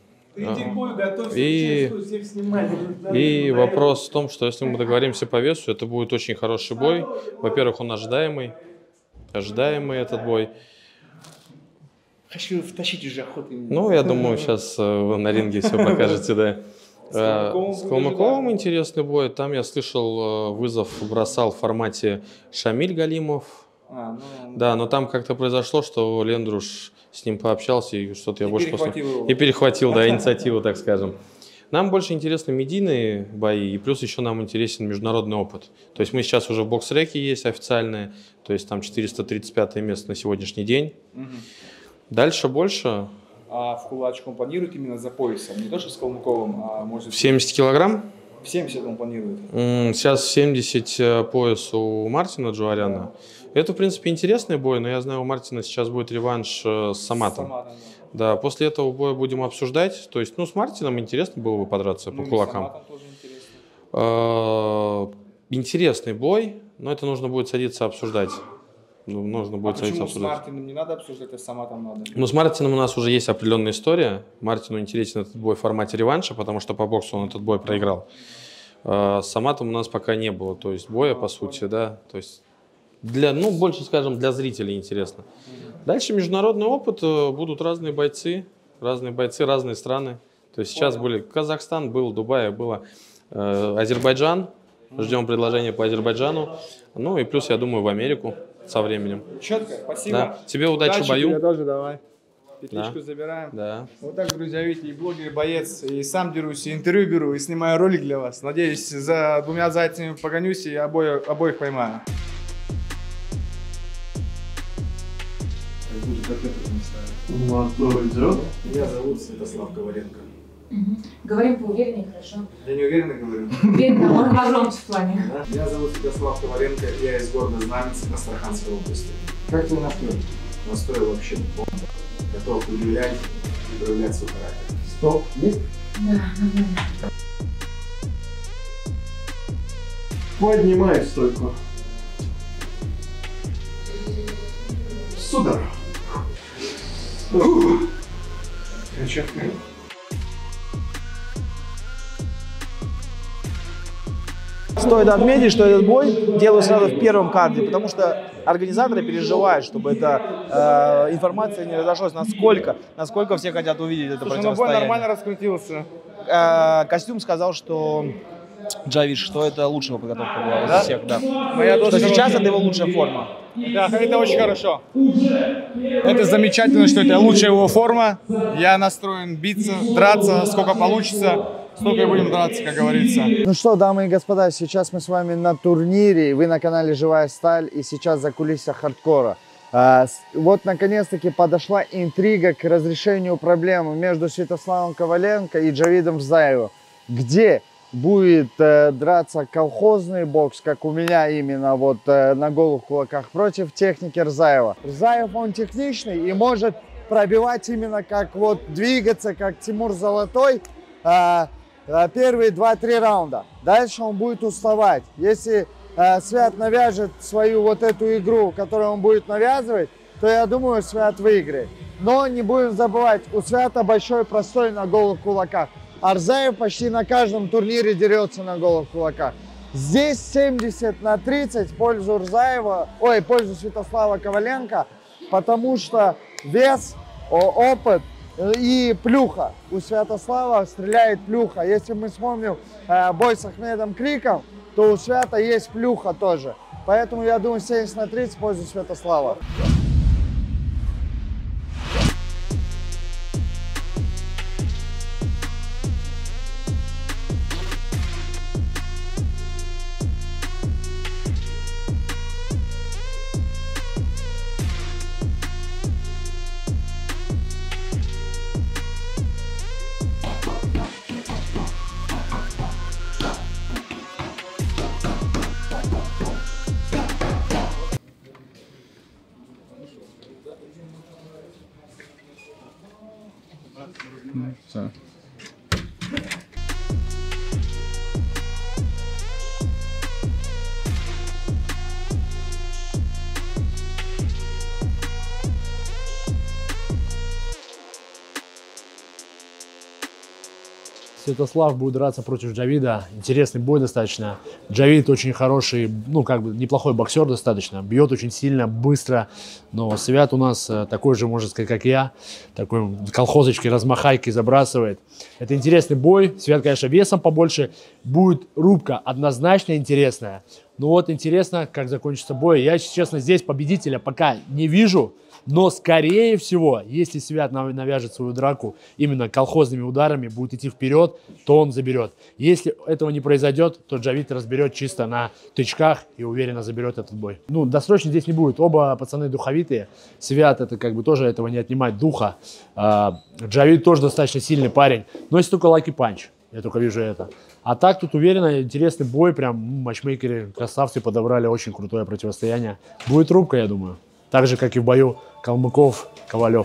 И вопрос в том, что если мы договоримся по весу, это будет очень хороший бой. Во-первых, он ожидаемый этот бой. Хочу втащить уже охоту. Ну, я думаю, сейчас вы на ринге все покажете, да. С Калмыковым интересный бой. Там я слышал, вызов бросал в формате Шамиль Галимов. Да, но там как-то произошло, что Лендруш с ним пообщался и что-то я больше и перехватил, да, инициативу, так скажем. Нам больше интересны медийные бои, и плюс еще нам интересен международный опыт. То есть мы сейчас уже в бокс-реке есть официальные, то есть там 435 место на сегодняшний день. Дальше больше. А в кулачку он планирует именно за поясом? Не то, что с Калмыковым, а может... В 70 килограмм? В 70 он планирует. Сейчас 70 пояс у Мартина Джуаряна. Это, в принципе, интересный бой, но я знаю, у Мартина сейчас будет реванш с Саматом. Да, после этого боя будем обсуждать. То есть, ну, с Мартином интересно было бы подраться по кулакам. Интересный бой, но это нужно будет садиться обсуждать. Нужно будет садиться обсуждать. С Мартином не надо обсуждать, а с Саматом надо? Ну, с Мартином у нас уже есть определенная история. Мартину интересен этот бой в формате реванша, потому что по боксу он этот бой проиграл. С Саматом у нас пока не было, то есть боя, по сути, да. То есть для, ну, больше, скажем, для зрителей интересно. Дальше международный опыт, будут разные бойцы, разные страны. То есть сейчас были Казахстан, был Дубай, было Азербайджан. Ждем предложения по Азербайджану. Ну и плюс, я думаю, в Америку со временем. Четко, спасибо. Да. Тебе удачи в бою. Тебе тоже давай. Петличку Да. забираем. Да. Вот так, друзья, видите, и блогер, и боец, и сам дерусь, и интервью беру, и снимаю ролик для вас. Надеюсь, за двумя зайцами погонюсь и обоих поймаю. Идет. Меня зовут Святослав Коваленко. Говорим поувереннее, хорошо. Я не уверенно говорю. Уверенно, можно погромче в плане. Меня зовут Святослав Коваленко, я из города Знаменск Астраханской области. Как твой настрой? Настрой вообще бомба. Готов удивлять и проявлять свой характер. Стоп. Есть? Да, нормально. Поднимай стойку. Сударь. Стоит отметить, что этот бой делаю сразу в первом карде, потому что организаторы переживают, чтобы эта информация не разошлась, насколько все хотят увидеть это противостояние. Слушай, бой нормально раскрутился. Костюм сказал, что Джавид, что это лучшая подготовка была из всех, да. Что сейчас это его лучшая форма. Да, это очень хорошо. Это замечательно, что это лучшая его форма. Я настроен биться, драться, сколько получится. Столько и будем драться, как говорится. Ну что, дамы и господа, сейчас мы с вами на турнире. Вы на канале Живая Сталь, и сейчас за кулисами хардкора. Вот наконец-таки подошла интрига к разрешению проблемы между Святославом Коваленко и Джавидом Рзаевым, где будет драться колхозный бокс, как у меня именно вот на голых кулаках, против техники Рзаева. Рзаев, он техничный и может пробивать именно как вот двигаться, как Тимур Золотой, первые 2-3 раунда. Дальше он будет уставать. Если Свят навяжет свою вот эту игру, которую он будет навязывать, то я думаю, Свят выиграет. Но не будем забывать, у Свята большой простой на голых кулаках. Рзаев почти на каждом турнире дерется на голых кулаках. Здесь 70-30 в пользу пользу Святослава Коваленко, потому что вес, опыт и плюха. У Святослава стреляет плюха. Если мы вспомним бой с Ахмедом Криком, то у Свята есть плюха тоже. Поэтому я думаю 70-30 в пользу Святослава. Все. Святослав будет драться против Джавида. Интересный бой достаточно. Джавид очень хороший, ну, как бы неплохой боксер достаточно. Бьет очень сильно, быстро. Но Свят у нас такой же, можно сказать, как я. Такой колхозочки, размахайки забрасывает. Это интересный бой. Свят, конечно, весом побольше. Будет рубка однозначно интересная. Но вот интересно, как закончится бой. Я, если честно, здесь победителя пока не вижу. Но, скорее всего, если Свят навяжет свою драку именно колхозными ударами, будет идти вперед, то он заберет. Если этого не произойдет, то Джавид разберет чисто на тычках и уверенно заберет этот бой. Ну, досрочно здесь не будет. Оба пацаны духовитые. Свят, это как бы тоже этого не отнимать духа. Джавид тоже достаточно сильный парень. Но если только лаки-панч. Я только вижу это. А так тут уверенно, интересный бой. Прям матчмейкеры, красавцы подобрали очень крутое противостояние. Будет рубка, я думаю. Так же, как и в бою Калмыков-Ковалев.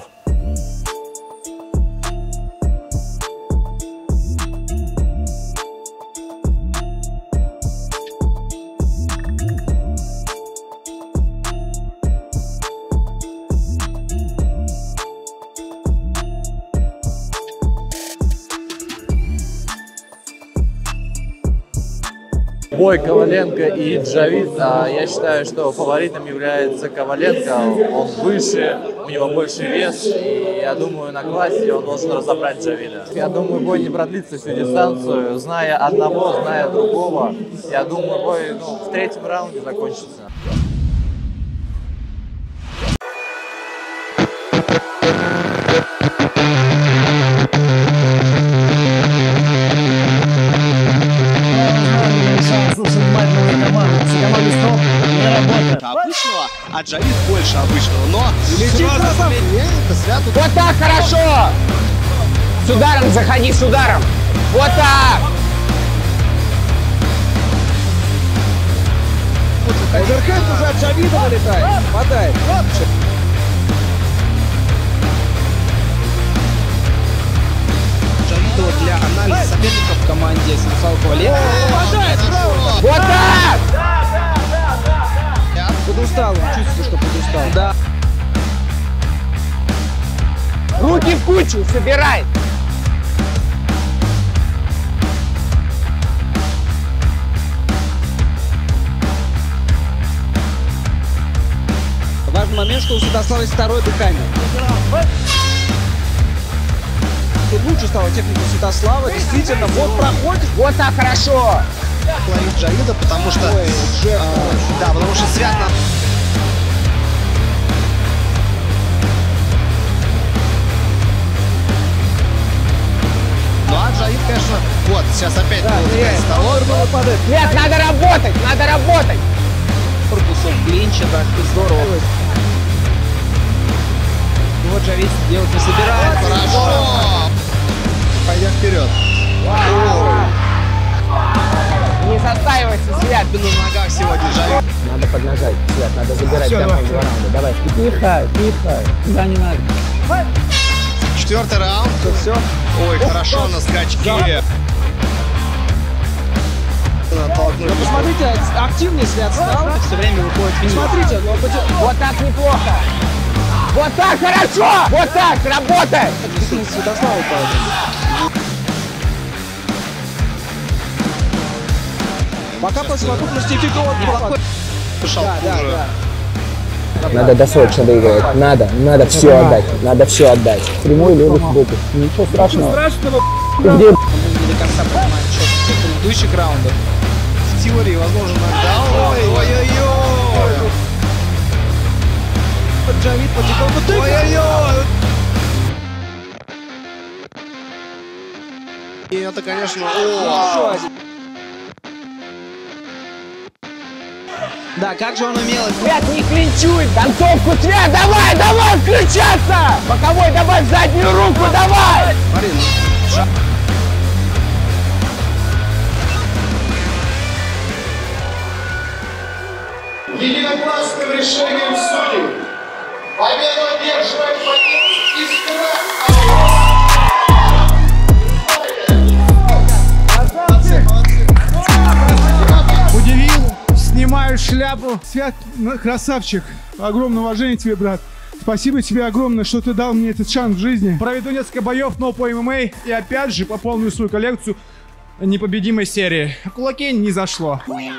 Бой Коваленко и Джавид. Я считаю, что фаворитом является Коваленко. Он выше, у него больше вес. И я думаю, на классе он должен разобрать Джавида. Я думаю, бой не продлится всю дистанцию. Зная одного, зная другого. Я думаю, бой в третьем раунде закончится. Обычного, а Джавид больше обычного, но... Вот так хорошо! С ударом заходи, с ударом. Вот так. Оверхенд уже от Джавида вылетает. Хватает. Джавидова для анализа соперников в команде Станислава Коваленко. Хватает. Вот так. Подустал, он чувствует, что подустал. Да. Руки в кучу собирай. Важный момент, что у Святослава есть второе дыхание. Тут лучше стала техника Святослава. Действительно, вот проходит. Вот так хорошо. Ловит Джавида, потому что... да, потому что Свят... Ну а Джавид, конечно, вот, сейчас опять... Свят, надо работать, надо работать. Корпусом клинча, так, здорово. Ну вот Джавид делать не собирается. Хорошо! Пойдем вперед. Не застаивайся, Свят. На ногах сегодня Джавид. Надо поднажать, Свят, надо забирать темпом 2 раунда. Давай. Тихо, тихо. Туда не надо. 4-й раунд. Все. Ой, хорошо на скачке. Ну, посмотрите, активнее Свят стал, все время выходит вниз. Смотрите, вот так неплохо. Вот так хорошо! Вот так, работай! Святослава поэтому. Пока по совокупности эффективно. Надо досрочно доигрывать. Надо все отдать. Надо все отдать. Прямой левый сбоку. Ничего страшного. Ты где? Он не до конца понимает счет предыдущих раундов. В теории возможно нокдаун. Ой-ой-ой! Джавид потихоньку тыкает. Ой-ой-ой! И это, конечно, Да, как же он умел. Свят, не клинчуй! Концовку, Свят, давай, давай, включаться! Боковой, давай, в заднюю руку, давай! Смотри, Единогласным решением судей победу одерживает Удивил, снимаю шляпу. Свят, красавчик. Огромное уважение тебе, брат. Спасибо тебе огромное, что ты дал мне этот шанс в жизни. Проведу несколько боев по ММА и опять же пополню свою коллекцию непобедимой серии. А кулаки не зашло.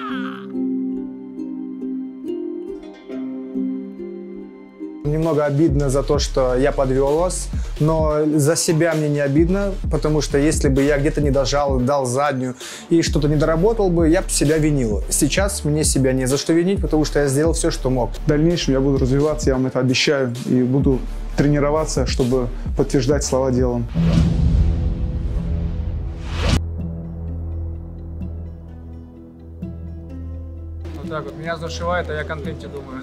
Немного обидно за то, что я подвел вас, но за себя мне не обидно, потому что если бы я где-то не дожал, дал заднюю и что-то не доработал бы, я бы себя винил. Сейчас мне себя не за что винить, потому что я сделал все, что мог. В дальнейшем я буду развиваться, я вам это обещаю, и буду тренироваться, чтобы подтверждать слова делом. Вот так вот, меня зашивает, а я о контенте думаю.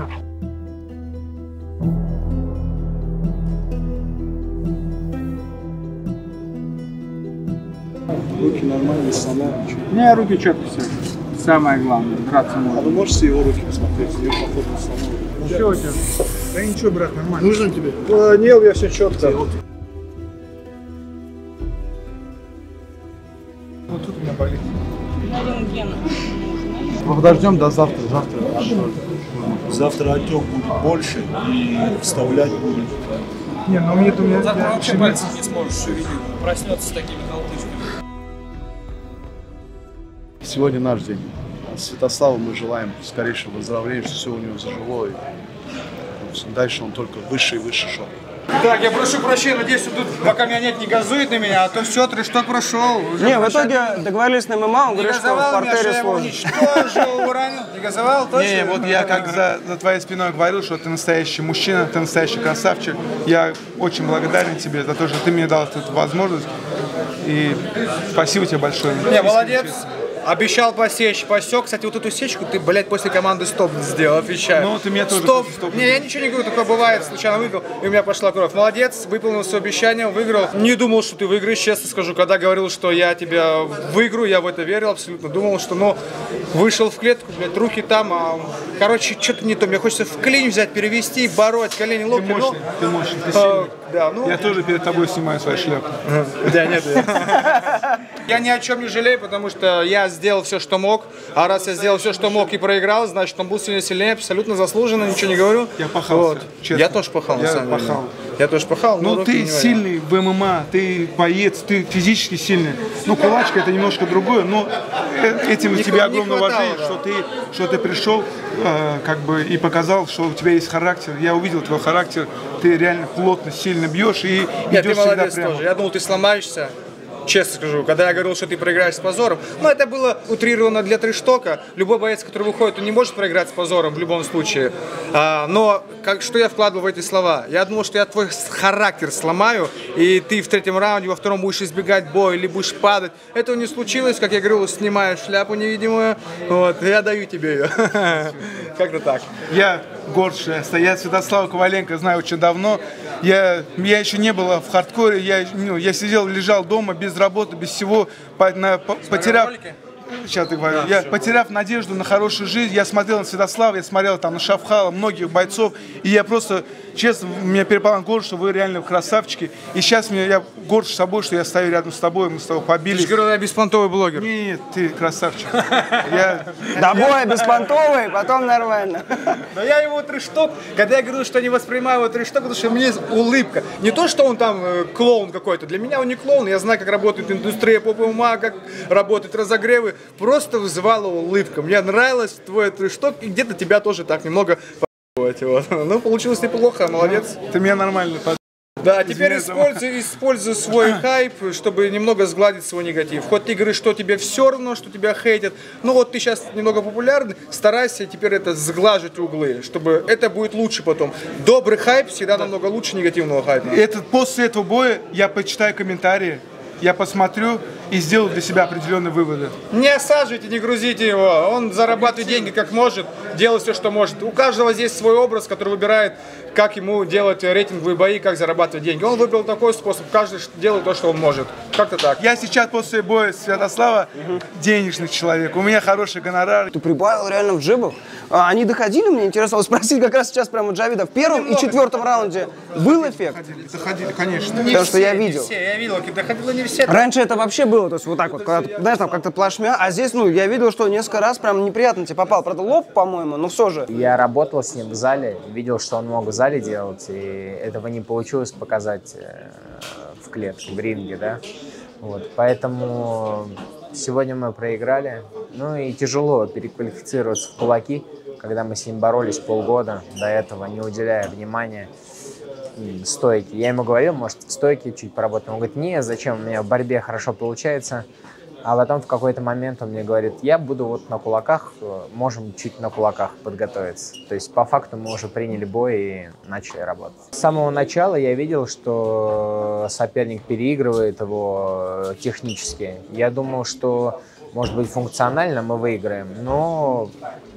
Руки нормальные, сломал. Не, руки четко все. Самое главное, драться можно. А вы можете его руки посмотреть? Ее походу сломал. Что у тебя? Да ничего, брат, нормально. Нужно тебе? Не, у меня все четко. Вот тут у меня болит. Подождем до завтра. Завтра отек будет больше и вставлять будет. Не, ну мне то завтра вообще пальцев не сможешь шевелить. Проснется с такими колтышками. Сегодня наш день. Святославу мы желаем скорейшего выздоровления, что все у него зажило. И дальше он только выше и выше шел. Так, я прошу прощения, надеюсь, тут пока меня нет, не газует на меня, а то все, трешток прошел. Не, в итоге договорились на ММА, он говорит, что в портере сложно. Уничтожил, уронил. Не газовал, точно? Не, вот я как за твоей спиной говорил, что ты настоящий мужчина, ты настоящий красавчик. Я очень благодарен тебе за то, что ты мне дал эту возможность. И спасибо тебе большое. Не, молодец. Обещал посечь, посек. Кстати, вот эту сечку ты, блядь, после команды стоп сделал, отвечаю. Ну, ты меня тоже стоп. после стоп. Не, я ничего не говорю, такое бывает, случайно выиграл, и у меня пошла кровь. Молодец, выполнил свое обещание, выиграл. Не думал, что ты выиграешь, честно скажу. Когда говорил, что я тебя выиграю, я в это верил абсолютно. Думал, что, ну, вышел в клетку, блядь, руки там, короче, что-то не то. Мне хочется в клинч взять, перевести, бороть, колени, локти. Ты мощный, ты сильный. Да, ну... Я тоже перед тобой снимаю свою шляпу. Да, нет. Я ни о чем не жалею, потому что я сделал все, что мог. А раз я сделал все, что мог и проиграл, значит, он был сильнее, абсолютно заслуженно, ничего не говорю. Я пахал, вот. Я тоже пахал, на самом деле. Я тоже пахал. Ну, ты сильный в ММА, ты боец, ты физически сильный. Ну, кулачка это немножко другое, но этим тебе огромное уважение, что ты пришел как бы и показал, что у тебя есть характер. Я увидел твой характер, ты реально плотно, сильно бьешь и нет, идешь ты молодец всегда прямо. тоже. Я думал, ты сломаешься. Честно скажу, когда я говорил, что ты проиграешь с позором, ну, это было утрировано для трэш-тока. Любой боец, который выходит, он не может проиграть с позором в любом случае. Но что я вкладывал в эти слова? Я думал, что я твой характер сломаю, и ты в третьем раунде, во втором будешь избегать боя или будешь падать. Этого не случилось, как я говорил, снимаю шляпу невидимую, вот, я даю тебе ее. Как-то так. Я горд, что я Святослава Коваленко знаю очень давно. Я еще не был в хардкоре, я сидел, лежал дома без работы, без всего, потеряв... Сейчас ты говорю. Я, потеряв надежду на хорошую жизнь, я смотрел на Святослава, я смотрел там на Шавхала, многих бойцов, и я просто, честно, меня переполнял горд, что вы реально красавчики. И сейчас я горд собой, что я стою рядом с тобой, мы с тобой побились. Ты же говорил, я беспонтовый блогер. Нет, ты красавчик. До боя беспонтовый, потом нормально. Но я его трэш-ток, когда я говорю, что не воспринимаю его трэш-ток, потому что мне улыбка. Не то, что он там клоун какой-то. Для меня он не клоун, я знаю, как работает индустрия поп-ума, как работают разогревы. Просто вызывала улыбка. Мне нравилось твой трэш-ток, и где-то тебя тоже так немного по***ать. Вот. Ну, получилось неплохо, молодец. Ты меня нормально да, теперь используй свой хайп, чтобы немного сгладить свой негатив. Хоть ты говоришь, что тебе все равно, что тебя хейтят, ну вот ты сейчас немного популярный, старайся теперь это сглаживать углы, чтобы это будет лучше потом. Добрый хайп всегда намного лучше негативного хайпа. После этого боя я почитаю комментарии, я посмотрю и сделаю для себя определенные выводы. Не осаживайте, не грузите его. Он зарабатывает деньги как может, делает все, что может. У каждого здесь свой образ, который выбирает, как ему делать рейтинговые бои, как зарабатывать деньги. Он выбрал такой способ, каждый делает то, что он может. Как-то так. Я сейчас после боя Святослава денежный человек, у меня хороший гонорар. Ты прибавил реально в джибах? Они доходили, мне интересно вот спросить как раз сейчас прямо Джавида. В первом и четвертом раунде был эффект? Доходили, конечно. Потому что я видел. Я видел, доходило не все. Раньше это вообще было, то есть вот так вот, когда, знаешь, там как-то плашмя, а здесь, ну, я видел, что несколько раз прям неприятно тебе попал. Правда, лоб, по-моему, но все же. Я работал с ним в зале, видел, что он мог в зале делать, и этого не получилось показать в клетке, в ринге, да. Вот, поэтому сегодня мы проиграли. Ну и тяжело переквалифицироваться в кулаки, когда мы с ним боролись полгода до этого, не уделяя внимания стойки. Я ему говорил, может, в стойке чуть поработаем. Он говорит, не, зачем, у меня в борьбе хорошо получается. А потом в какой-то момент он мне говорит, я буду вот на кулаках, можем чуть на кулаках подготовиться. То есть по факту мы уже приняли бой и начали работать. С самого начала я видел, что соперник переигрывает его технически. Я думал, что, может быть, функционально мы выиграем, но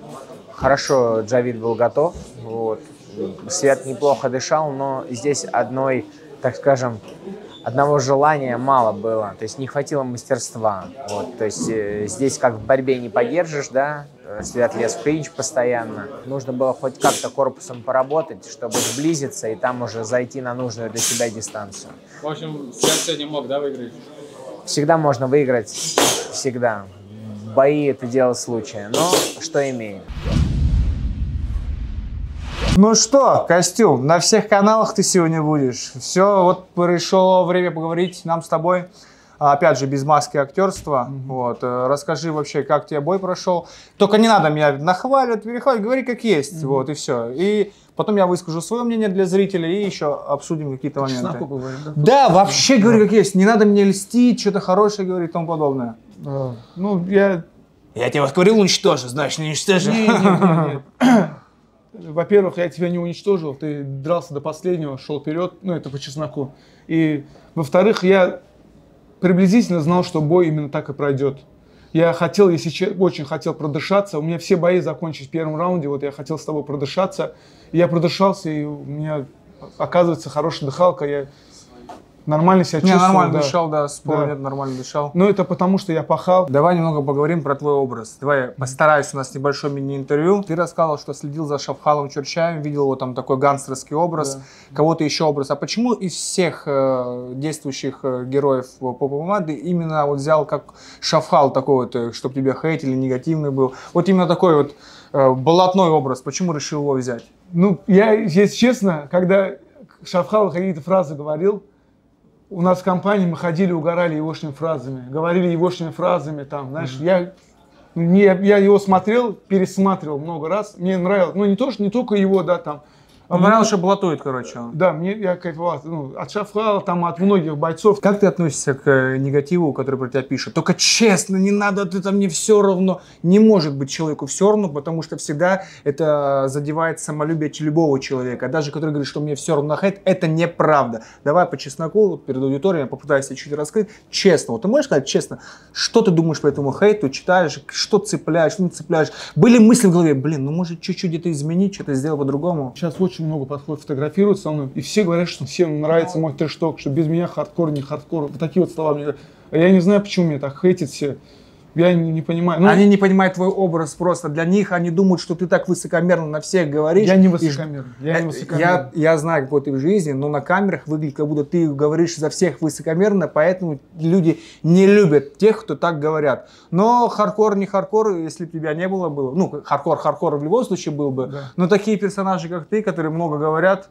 хорошо Джавид был готов. Вот. Свят неплохо дышал, но здесь одной, так скажем, одного желания мало было, то есть не хватило мастерства. Вот, то есть здесь как в борьбе не поддержишь, да, Свят лез в клинч постоянно. Нужно было хоть как-то корпусом поработать, чтобы сблизиться и там уже зайти на нужную для себя дистанцию. В общем, Свят сегодня мог, да, выиграть? Всегда можно выиграть, всегда. Бои — это дело случая, но что имеем. Ну что, Костюм, на всех каналах ты сегодня будешь. Все, вот пришло время поговорить нам с тобой. Опять же, без маски актерства. Вот. Расскажи вообще, как тебе бой прошел. Только не надо меня нахваливать, перехваливать, говори как есть. Вот, и все. И потом я выскажу свое мнение для зрителей и еще обсудим какие-то моменты. Говорим, да, вообще говори как есть. Не надо мне льстить, что-то хорошее говорить и тому подобное. Ну, я тебе говорил уничтожить, значит, не уничтожить. Нет. Во-первых, я тебя не уничтожил, ты дрался до последнего, шел вперед, ну это по чесноку. И во-вторых, я приблизительно знал, что бой именно так и пройдет. Я хотел, очень хотел продышаться. У меня все бои закончились в первом раунде. Вот я хотел с тобой продышаться. Я продышался, и у меня, оказывается, хорошая дыхалка. Я нормально себя чувствовал. Нормально дышал, да, спору нет, нормально дышал. Ну, это потому, что я пахал. Давай немного поговорим про твой образ. Давай постараюсь, у нас небольшое мини-интервью. Ты рассказал, что следил за Шавхалом Чурчаевым, видел его там такой гангстерский образ, кого-то еще образ. А почему из всех действующих героев поп-помады именно вот взял как Шавхал такой вот, чтобы тебя хейтили, негативный был? Вот именно такой вот болотной образ. Почему решил его взять? Ну, я, если честно, когда Шавхал какие-то фразы говорил, у нас в компании мы ходили, угорали егошними фразами, говорили егошними фразами, там, знаешь, я его смотрел, пересматривал много раз, мне нравилось, ну, не только его, да, там. Нравилось, что блатует, короче. Да, я кайфовал, ну, от Шавхала, там, от многих бойцов. Как ты относишься к негативу, который про тебя пишет? Только честно, не надо, ты там, мне все равно. Не может быть человеку все равно, потому что всегда это задевает самолюбие любого человека. Даже который говорит, что мне все равно на хейт, это неправда. Давай по чесноку, перед аудиторией, я попытаюсь чуть раскрыть. Честно, вот ты можешь сказать честно, что ты думаешь по этому хейту, читаешь, что цепляешь, что не цепляешь? Были мысли в голове, блин, ну может чуть-чуть где-то изменить, что-то сделать по-другому? Сейчас очень много подходов фотографируют со мной, и все говорят, что всем нравится мой трэш-ток, что без меня хардкор, не хардкор. Вот такие вот слова мне говорят. А я не знаю, почему меня так хейтят все. Я не понимаю. Ну, они не понимают твой образ просто. Для них они думают, что ты так высокомерно на всех говоришь. Я не высокомерный. Я знаю, какой ты в жизни, но на камерах выглядит, как будто ты говоришь за всех высокомерно, поэтому люди не любят тех, кто так говорят. Но хардкор, не хардкор, если бы тебя не было, ну, хардкор в любом случае был бы. Да. Но такие персонажи, как ты, которые много говорят,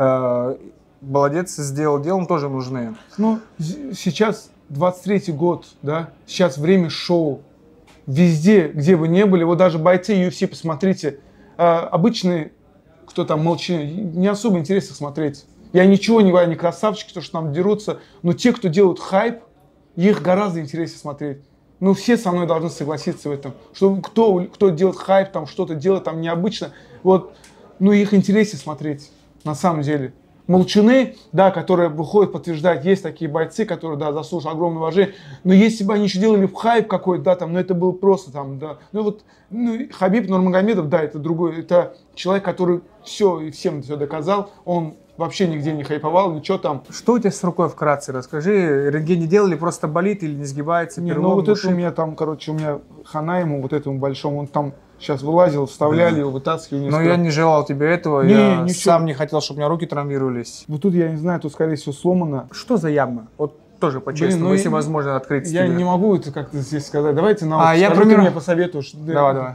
молодец, сделал делом, тоже нужны. Ну, сейчас 23-й год, да, сейчас время шоу. Везде, где вы не были, вот даже бойцы UFC, посмотрите, обычные, кто там молчит, не особо интересно смотреть. Я ничего не говорю, они красавчики, то, что там дерутся, но те, кто делают хайп, их гораздо интереснее смотреть. Ну, все со мной должны согласиться в этом, что кто делает хайп, там что-то делает там необычно, вот, ну, их интереснее смотреть, на самом деле. Молчуны, да, которые выходят, подтверждают, есть такие бойцы, которые, да, заслуживают огромного уважения, но если бы они еще делали хайп какой-то, да, там, ну, это было просто там, да, ну, вот, ну, Хабиб Нурмагомедов, да, это другой, это человек, который все и всем все доказал, он вообще нигде не хайповал, ничего там. Что у тебя с рукой вкратце, расскажи, рентген не делали, просто болит или не сгибается? Не, ну, вот это у меня там, короче, у меня хана ему, вот этому большому, он там сейчас вылазил, вставляли его, вытаскивали. Но я не желал тебе этого, я сам не хотел, чтобы у меня руки травмировались. Вот тут я не знаю, тут скорее всего сломано. Что за яма? Вот тоже по-честному, если возможно открыть. Я не могу это как-то здесь сказать. Давайте на я ты мне посоветуешь. Давай.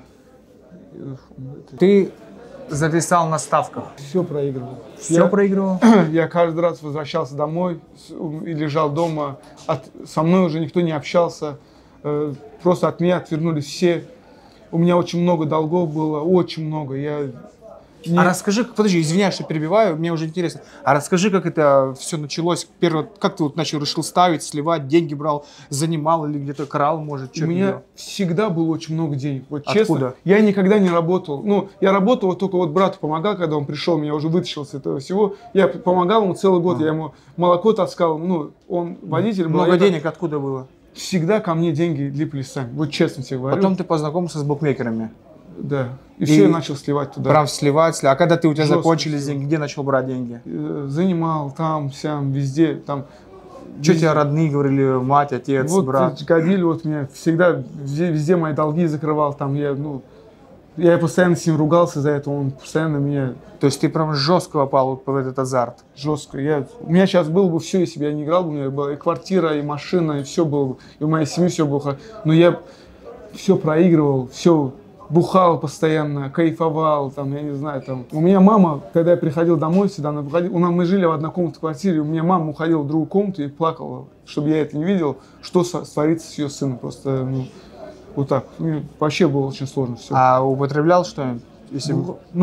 Ты зависал на ставках. Все проигрывал. Все проигрывал? Я каждый раз возвращался домой и лежал дома. Со мной уже никто не общался. Просто от меня отвернулись все. У меня очень много долгов было, очень много. А расскажи, подожди, извиняюсь, что перебиваю, мне уже интересно. А расскажи, как это все началось. Как ты вот решил ставить, сливать, деньги брал, занимал или где-то крал, может, что-то? У меня всегда было очень много денег. Вот честно, я никогда не работал. Ну, я работал, вот только вот брату помогал, когда он пришел, меня уже вытащил с этого всего. Я помогал ему целый год, я ему молоко таскал. Ну, он водитель был. Много денег откуда было? Всегда ко мне деньги липлись сами, вот честно тебе говорю. Потом ты познакомился с букмекерами. Да, и все, я начал сливать туда. Прям сливать. А когда у тебя закончились деньги, где начал брать деньги? Занимал там, сям, везде. Там. Что тебе родные говорили, мать, отец, вот, брат? Кабиль вот меня всегда, везде мои долги закрывал. Там я постоянно с ним ругался за это, он постоянно меня... То есть ты прям жестко попал в этот азарт? Жестко. У меня сейчас было бы все, если бы я не играл, у меня была и квартира, и машина, и все было бы, и у моей семьи все было. Но я все проигрывал, все бухал постоянно, кайфовал, там, я не знаю, там. У меня мама, когда я приходил домой сюда, мы жили в однокомнатной квартире, у меня мама уходила в другую комнату и плакала, чтобы я это не видел, что творится с ее сыном, просто, вот так. Мне вообще было очень сложно все. А употреблял что-нибудь? Ну,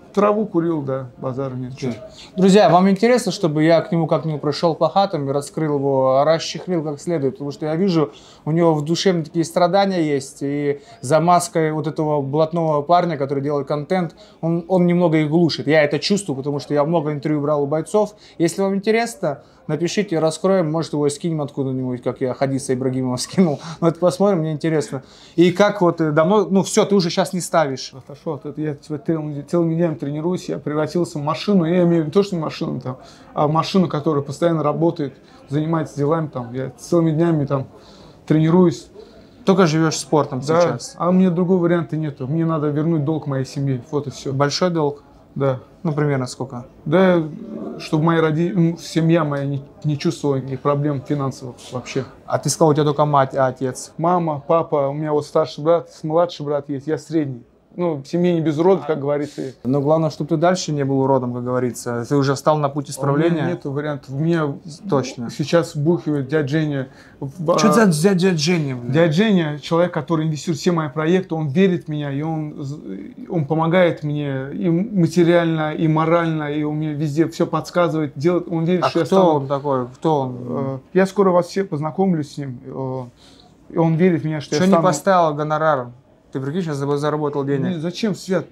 траву курил, да, базара нет. Друзья, вам интересно, чтобы я к нему как-нибудь пришел по хатам и раскрыл его, расчехлил как следует? Потому что я вижу, у него в душе такие страдания есть, и за маской вот этого блатного парня, который делает контент, он немного их глушит. Я это чувствую, потому что я много интервью брал у бойцов. Если вам интересно, напишите, раскроем, может его скинем откуда-нибудь, как я Хадиса Ибрагимова скинул. Но это посмотрим, мне интересно. И как вот давно, ну все, ты уже сейчас не ставишь. Отошел, я целыми днями тренируюсь, я превратился в машину, я имею в виду не то, что не машину, там, а машину, которая постоянно работает, занимается делами, там, я целыми днями там тренируюсь. Только живешь спортом да, сейчас. А у меня другого варианта нету, мне надо вернуть долг моей семье, вот и все. Большой долг? Да. Ну, примерно сколько? Да, чтобы мои семья моя не чувствовала никаких проблем финансовых вообще. А ты сказал, у тебя только мать, а отец? Мама, папа, у меня вот старший брат, младший брат есть, я средний. Ну, в семье не без уродов, как говорится. Но главное, чтобы ты дальше не был уродом, как говорится. Ты уже встал на путь исправления. У меня нет вариантов. У меня точно сейчас бухивает дядя Женя. Что за дядя Женя? Дядя Женя, человек, который инвестирует в все мои проекты, он верит в меня, и он помогает мне и материально, и морально, и он мне везде все подсказывает, делает. Он верит, что я стану... Кто он такой? Кто он? Я скоро вас всех познакомлюсь с ним. И он верит в меня, что я стану... Что не поставил гонорар? Ты прикинь, сейчас заработал денег. Зачем, Свят?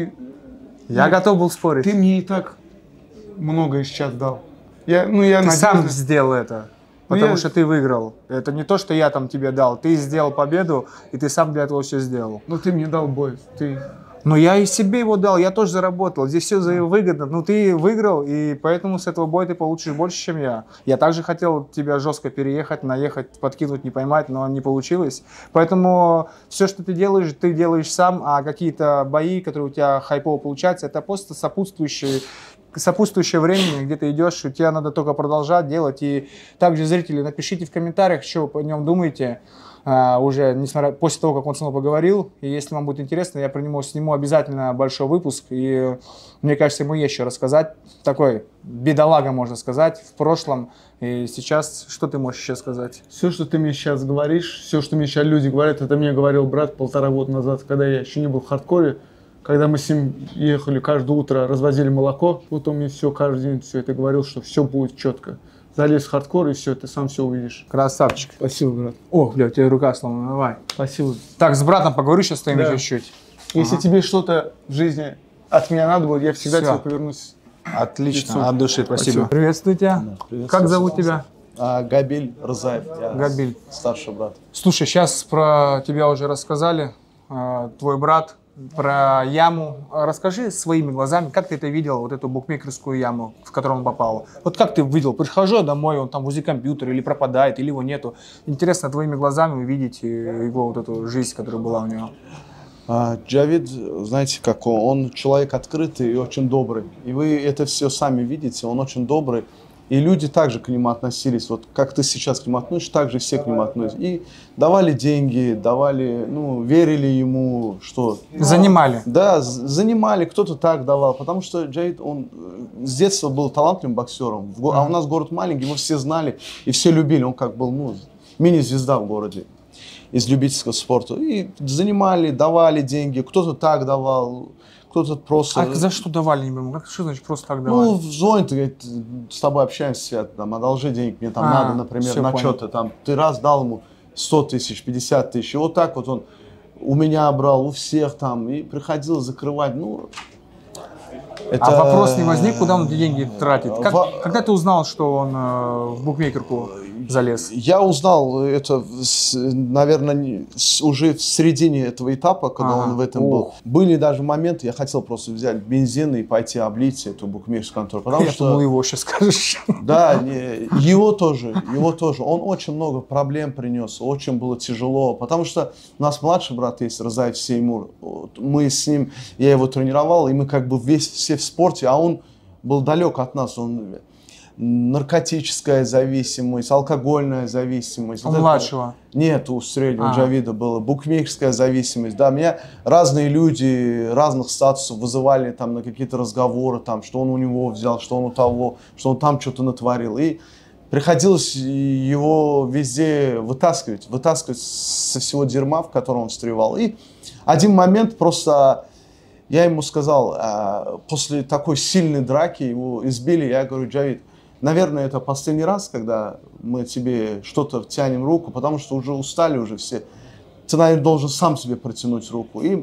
Я готов был спорить. Ты мне и так много сейчас дал. Ты сам сделал это, потому что ты выиграл. Это не то, что я там тебе дал. Ты сделал победу, и ты сам для этого все сделал. Ну ты мне дал бой. Но я и себе его дал, я тоже заработал. Здесь все выгодно. Ну ты выиграл, и поэтому с этого боя ты получишь больше, чем я. Я также хотел тебя жестко переехать, наехать, подкинуть, не поймать, но не получилось. Поэтому все, что ты делаешь сам, а какие-то бои, которые у тебя хайпово получаются, это просто сопутствующее времени, где ты идешь, и тебе надо только продолжать делать. И также, зрители, напишите в комментариях, что вы о нем думаете. Уже несмотря после того, как он со мной поговорил, и если вам будет интересно, я про него сниму обязательно большой выпуск, и мне кажется, ему есть что рассказать. Такой бедолага, можно сказать, в прошлом и сейчас. Что ты можешь еще сказать? Все, что ты мне сейчас говоришь, все, что мне сейчас люди говорят, это мне говорил брат 1,5 года назад, когда я еще не был в хардкоре, когда мы с ним ехали каждое утро, развозили молоко, вот он мне все каждый день все это говорил, что все будет четко. Залез в хардкор, и все, ты сам все увидишь. Красавчик. Спасибо, брат. О, бля, у тебя рука сломана, давай. Спасибо. Так, с братом поговорю сейчас с тобой чуть-чуть. Если тебе что-то в жизни от меня надо будет, я всегда тебе повернусь. Отлично, от души, спасибо. Приветствую тебя. Как зовут тебя? Габиль Рзаев. Габиль. Старший брат. Слушай, сейчас про тебя уже рассказали, твой брат. Про яму. Расскажи своими глазами, как ты это видел, вот эту букмекерскую яму, в которую он попал. Вот как ты видел? Прихожу домой, он там возле компьютера, или пропадает, или его нету. Интересно твоими глазами увидеть его вот эту жизнь, которая была у него. Джавид, знаете, как он человек открытый и очень добрый. И вы это все сами видите, он очень добрый. И люди также к нему относились, вот как ты сейчас к нему относишься, так же все к нему относятся. И давали деньги, верили ему, что... Занимали? Да, занимали, кто-то так давал, потому что Джавид, он с детства был талантливым боксером. А у нас город маленький, мы все знали и все любили, он как был, мини-звезда в городе из любительского спорта. И занимали, давали деньги, кто-то так давал. Кто-то просто... А за что давали ему? Что значит просто так давали? Ну, звонит, говорит, с тобой общаемся, Свят, одолжи денег, мне там надо, например, на что-то там. Ты раз дал ему 100 тысяч, 50 тысяч, и вот так вот он у меня брал, у всех там, и приходил закрывать, это... А вопрос не возник, куда он эти деньги тратит? Когда ты узнал, что он в букмекерку залез? Я узнал это, наверное, уже в середине этого этапа, когда он в этом был. Были даже моменты, я хотел просто взять бензин и пойти облить эту букмекерскую контору. Потому что думал, его сейчас скажешь. Да, его тоже. Он очень много проблем принес, очень было тяжело. Потому что у нас младший брат есть, Рзаев Сеймур. Мы с ним, я его тренировал, и мы как бы все в спорте, а он был далек от нас. Наркотическая зависимость, алкогольная зависимость. У младшего? Нет, у среднего Джавида была букмекерская зависимость. Да, меня разные люди разных статусов вызывали там на какие-то разговоры, там, что он у него взял, что он у того, что он там что-то натворил. И приходилось его везде вытаскивать со всего дерьма, в котором он встревал. И один момент просто Я ему сказал, после такой сильной драки его избили, я говорю, Джавид, наверное, это последний раз, когда мы тебе что-то тянем руку, потому что уже устали уже все. Ты, наверное, должен сам себе протянуть руку. И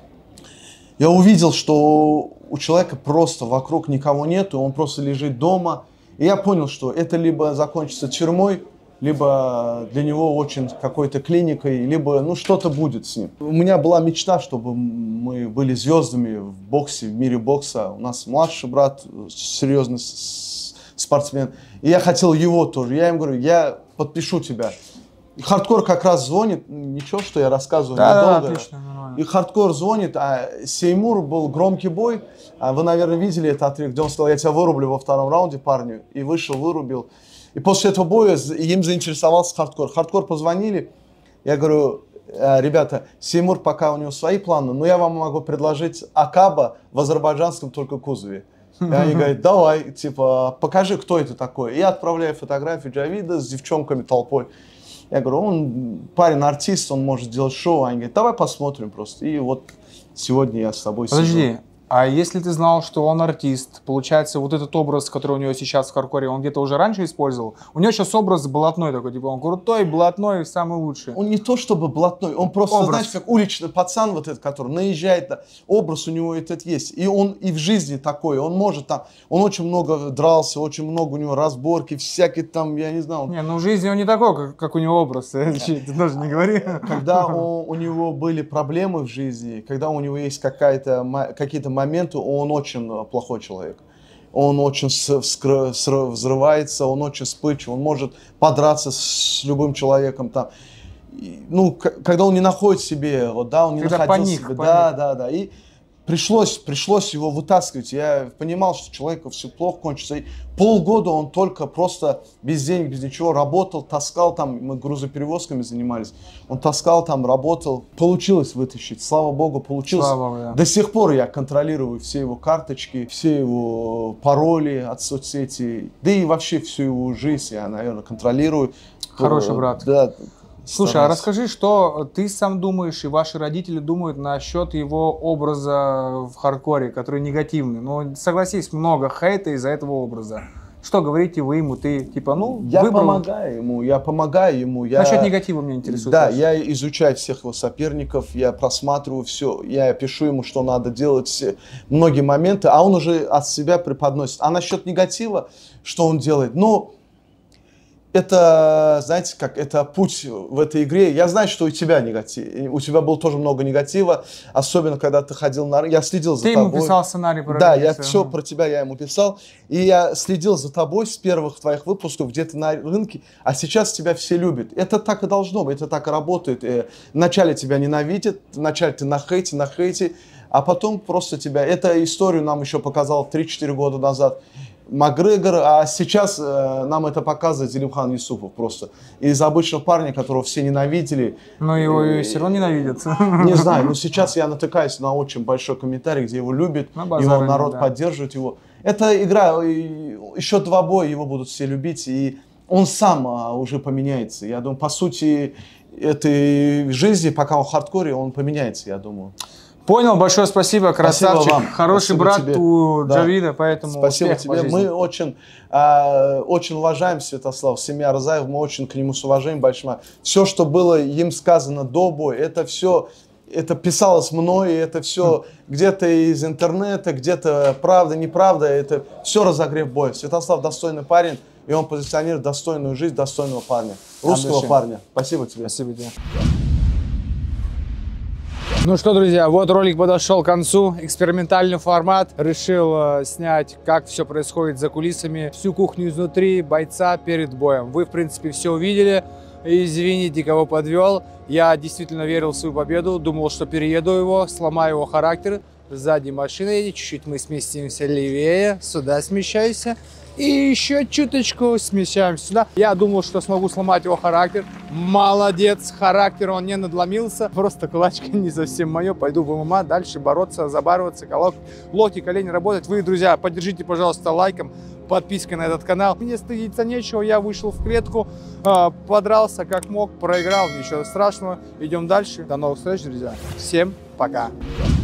я увидел, что у человека просто вокруг никого нету, он просто лежит дома. И я понял, что это либо закончится тюрьмой, либо для него очень какой-то клиникой, либо ну что-то будет с ним. У меня была мечта, чтобы мы были звездами в боксе, в мире бокса. У нас младший брат, серьезный спортсмен. И я хотел его тоже. Я им говорю, я подпишу тебя. И Хардкор как раз звонит, ничего, что я рассказываю недолго. Да, отлично, нормально. И Хардкор звонит, а Сеймур был громкий бой. Вы, наверное, видели этот отрывок, где он сказал, я тебя вырублю во втором раунде, парню. И вышел, вырубил. И после этого боя им заинтересовался Хардкор. Хардкор позвонили, я говорю, ребята, Сеймур пока у него свои планы, но я вам могу предложить Акаба в азербайджанском только кузове. И они говорят, давай, типа, покажи, кто это такой. И я отправляю фотографию Джавида с девчонками, толпой. Я говорю, он парень-артист, он может сделать шоу. Они говорят, давай посмотрим просто. И вот сегодня я с тобой сижу. Подожди, а если ты знал, что он артист, получается, вот этот образ, который у него сейчас в хардкоре, он где-то уже раньше использовал? У него сейчас образ блатной такой, типа он крутой, блатной, самый лучший. Он не то чтобы блатной, он просто, образ. Знаешь, как уличный пацан вот этот, который наезжает, образ у него этот есть. И он и в жизни такой, он может там, он очень много дрался, очень много у него разборки, всякие там, я не знаю. Не, ну в жизни он не такой, как у него образ, ты даже не говори. Когда у него были проблемы в жизни, когда у него есть какие-то моменты, он очень плохой человек. Он очень взрывается, он очень вспыльчив, он может подраться с любым человеком там. Ну, когда он не находит себе, вот, да, он не находил себе. Да. И пришлось его вытаскивать. Я понимал, что человеку все плохо кончится. И полгода он только просто без денег, без ничего работал, таскал там, мы грузоперевозками занимались. Он таскал там, работал. Получилось вытащить, слава богу, получилось. Слава Богу, да. До сих пор я контролирую все его карточки, все его пароли от соцсетей, да и вообще всю его жизнь я, наверное, контролирую. Хороший брат. Да. Слушай, а расскажи, что ты сам думаешь и ваши родители думают насчет его образа в хардкоре, который негативный? Ну, согласись, много хейта из-за этого образа. Что говорите вы ему? Ты типа, ну, я выбрал... помогаю ему. Насчет негатива меня интересует. Да, я изучаю всех его соперников, я просматриваю все, я пишу ему, что надо делать, многие моменты, а он уже от себя преподносит. А насчет негатива, что он делает? Ну, это, знаете, как это путь в этой игре. Я знаю, что у тебя негатив. У тебя было тоже много негатива, особенно когда ты ходил на рынок. Я следил за тобой. Ты ему писал сценарий про Да, я все про тебя я ему писал. И я следил за тобой с первых твоих выпусков, где ты на рынке, а сейчас тебя все любят. Это так и должно быть, это так и работает. Вначале тебя ненавидят, вначале ты на хейте, а потом просто тебя... Эту историю нам еще показал 3-4 года назад Макгрегор, а сейчас нам это показывает Зелимхан Юсупов просто. Из обычного парня, которого все ненавидели. Но его все равно ненавидят. Не знаю, но сейчас я натыкаюсь на очень большой комментарий, где его любят, его народ поддерживает его. Это игра, еще 2 боя его будут все любить, и он сам уже поменяется. Я думаю, по сути, этой жизни, пока он в хардкоре, он поменяется, я думаю. Понял, большое спасибо, красавчик. Спасибо вам. Хороший Спасибо брат тебе. у Джавида, поэтому спасибо успех тебе. Мы очень уважаем Святослав, семья Розаев, мы очень к нему с уважением большим. Все, что было им сказано до боя, это все, это писалось мной, это все где-то из интернета, где-то правда, неправда, это все разогрев боя. Святослав достойный парень, и он позиционирует достойную жизнь достойного парня, русского парня. Спасибо тебе. Спасибо тебе. Ну что, друзья, вот ролик подошел к концу. Экспериментальный формат. Решил снять, как все происходит за кулисами. Всю кухню изнутри бойца перед боем. Вы, в принципе, все увидели. Извините, кого подвел. Я действительно верил в свою победу. Думал, что перееду его, сломаю его характер. Сзади машина едет. Чуть-чуть мы сместимся левее. Сюда смещайся. И еще чуточку смещаемся сюда. Я думал, что смогу сломать его характер. Молодец, характер он не надломился. Просто кулачка не совсем мое. Пойду в ММА, дальше бороться, забарываться, локти, колени работать. Вы, друзья, поддержите, пожалуйста, лайком, подпиской на этот канал. Мне стыдиться нечего, я вышел в клетку, подрался как мог, проиграл, ничего страшного. Идем дальше. До новых встреч, друзья. Всем пока.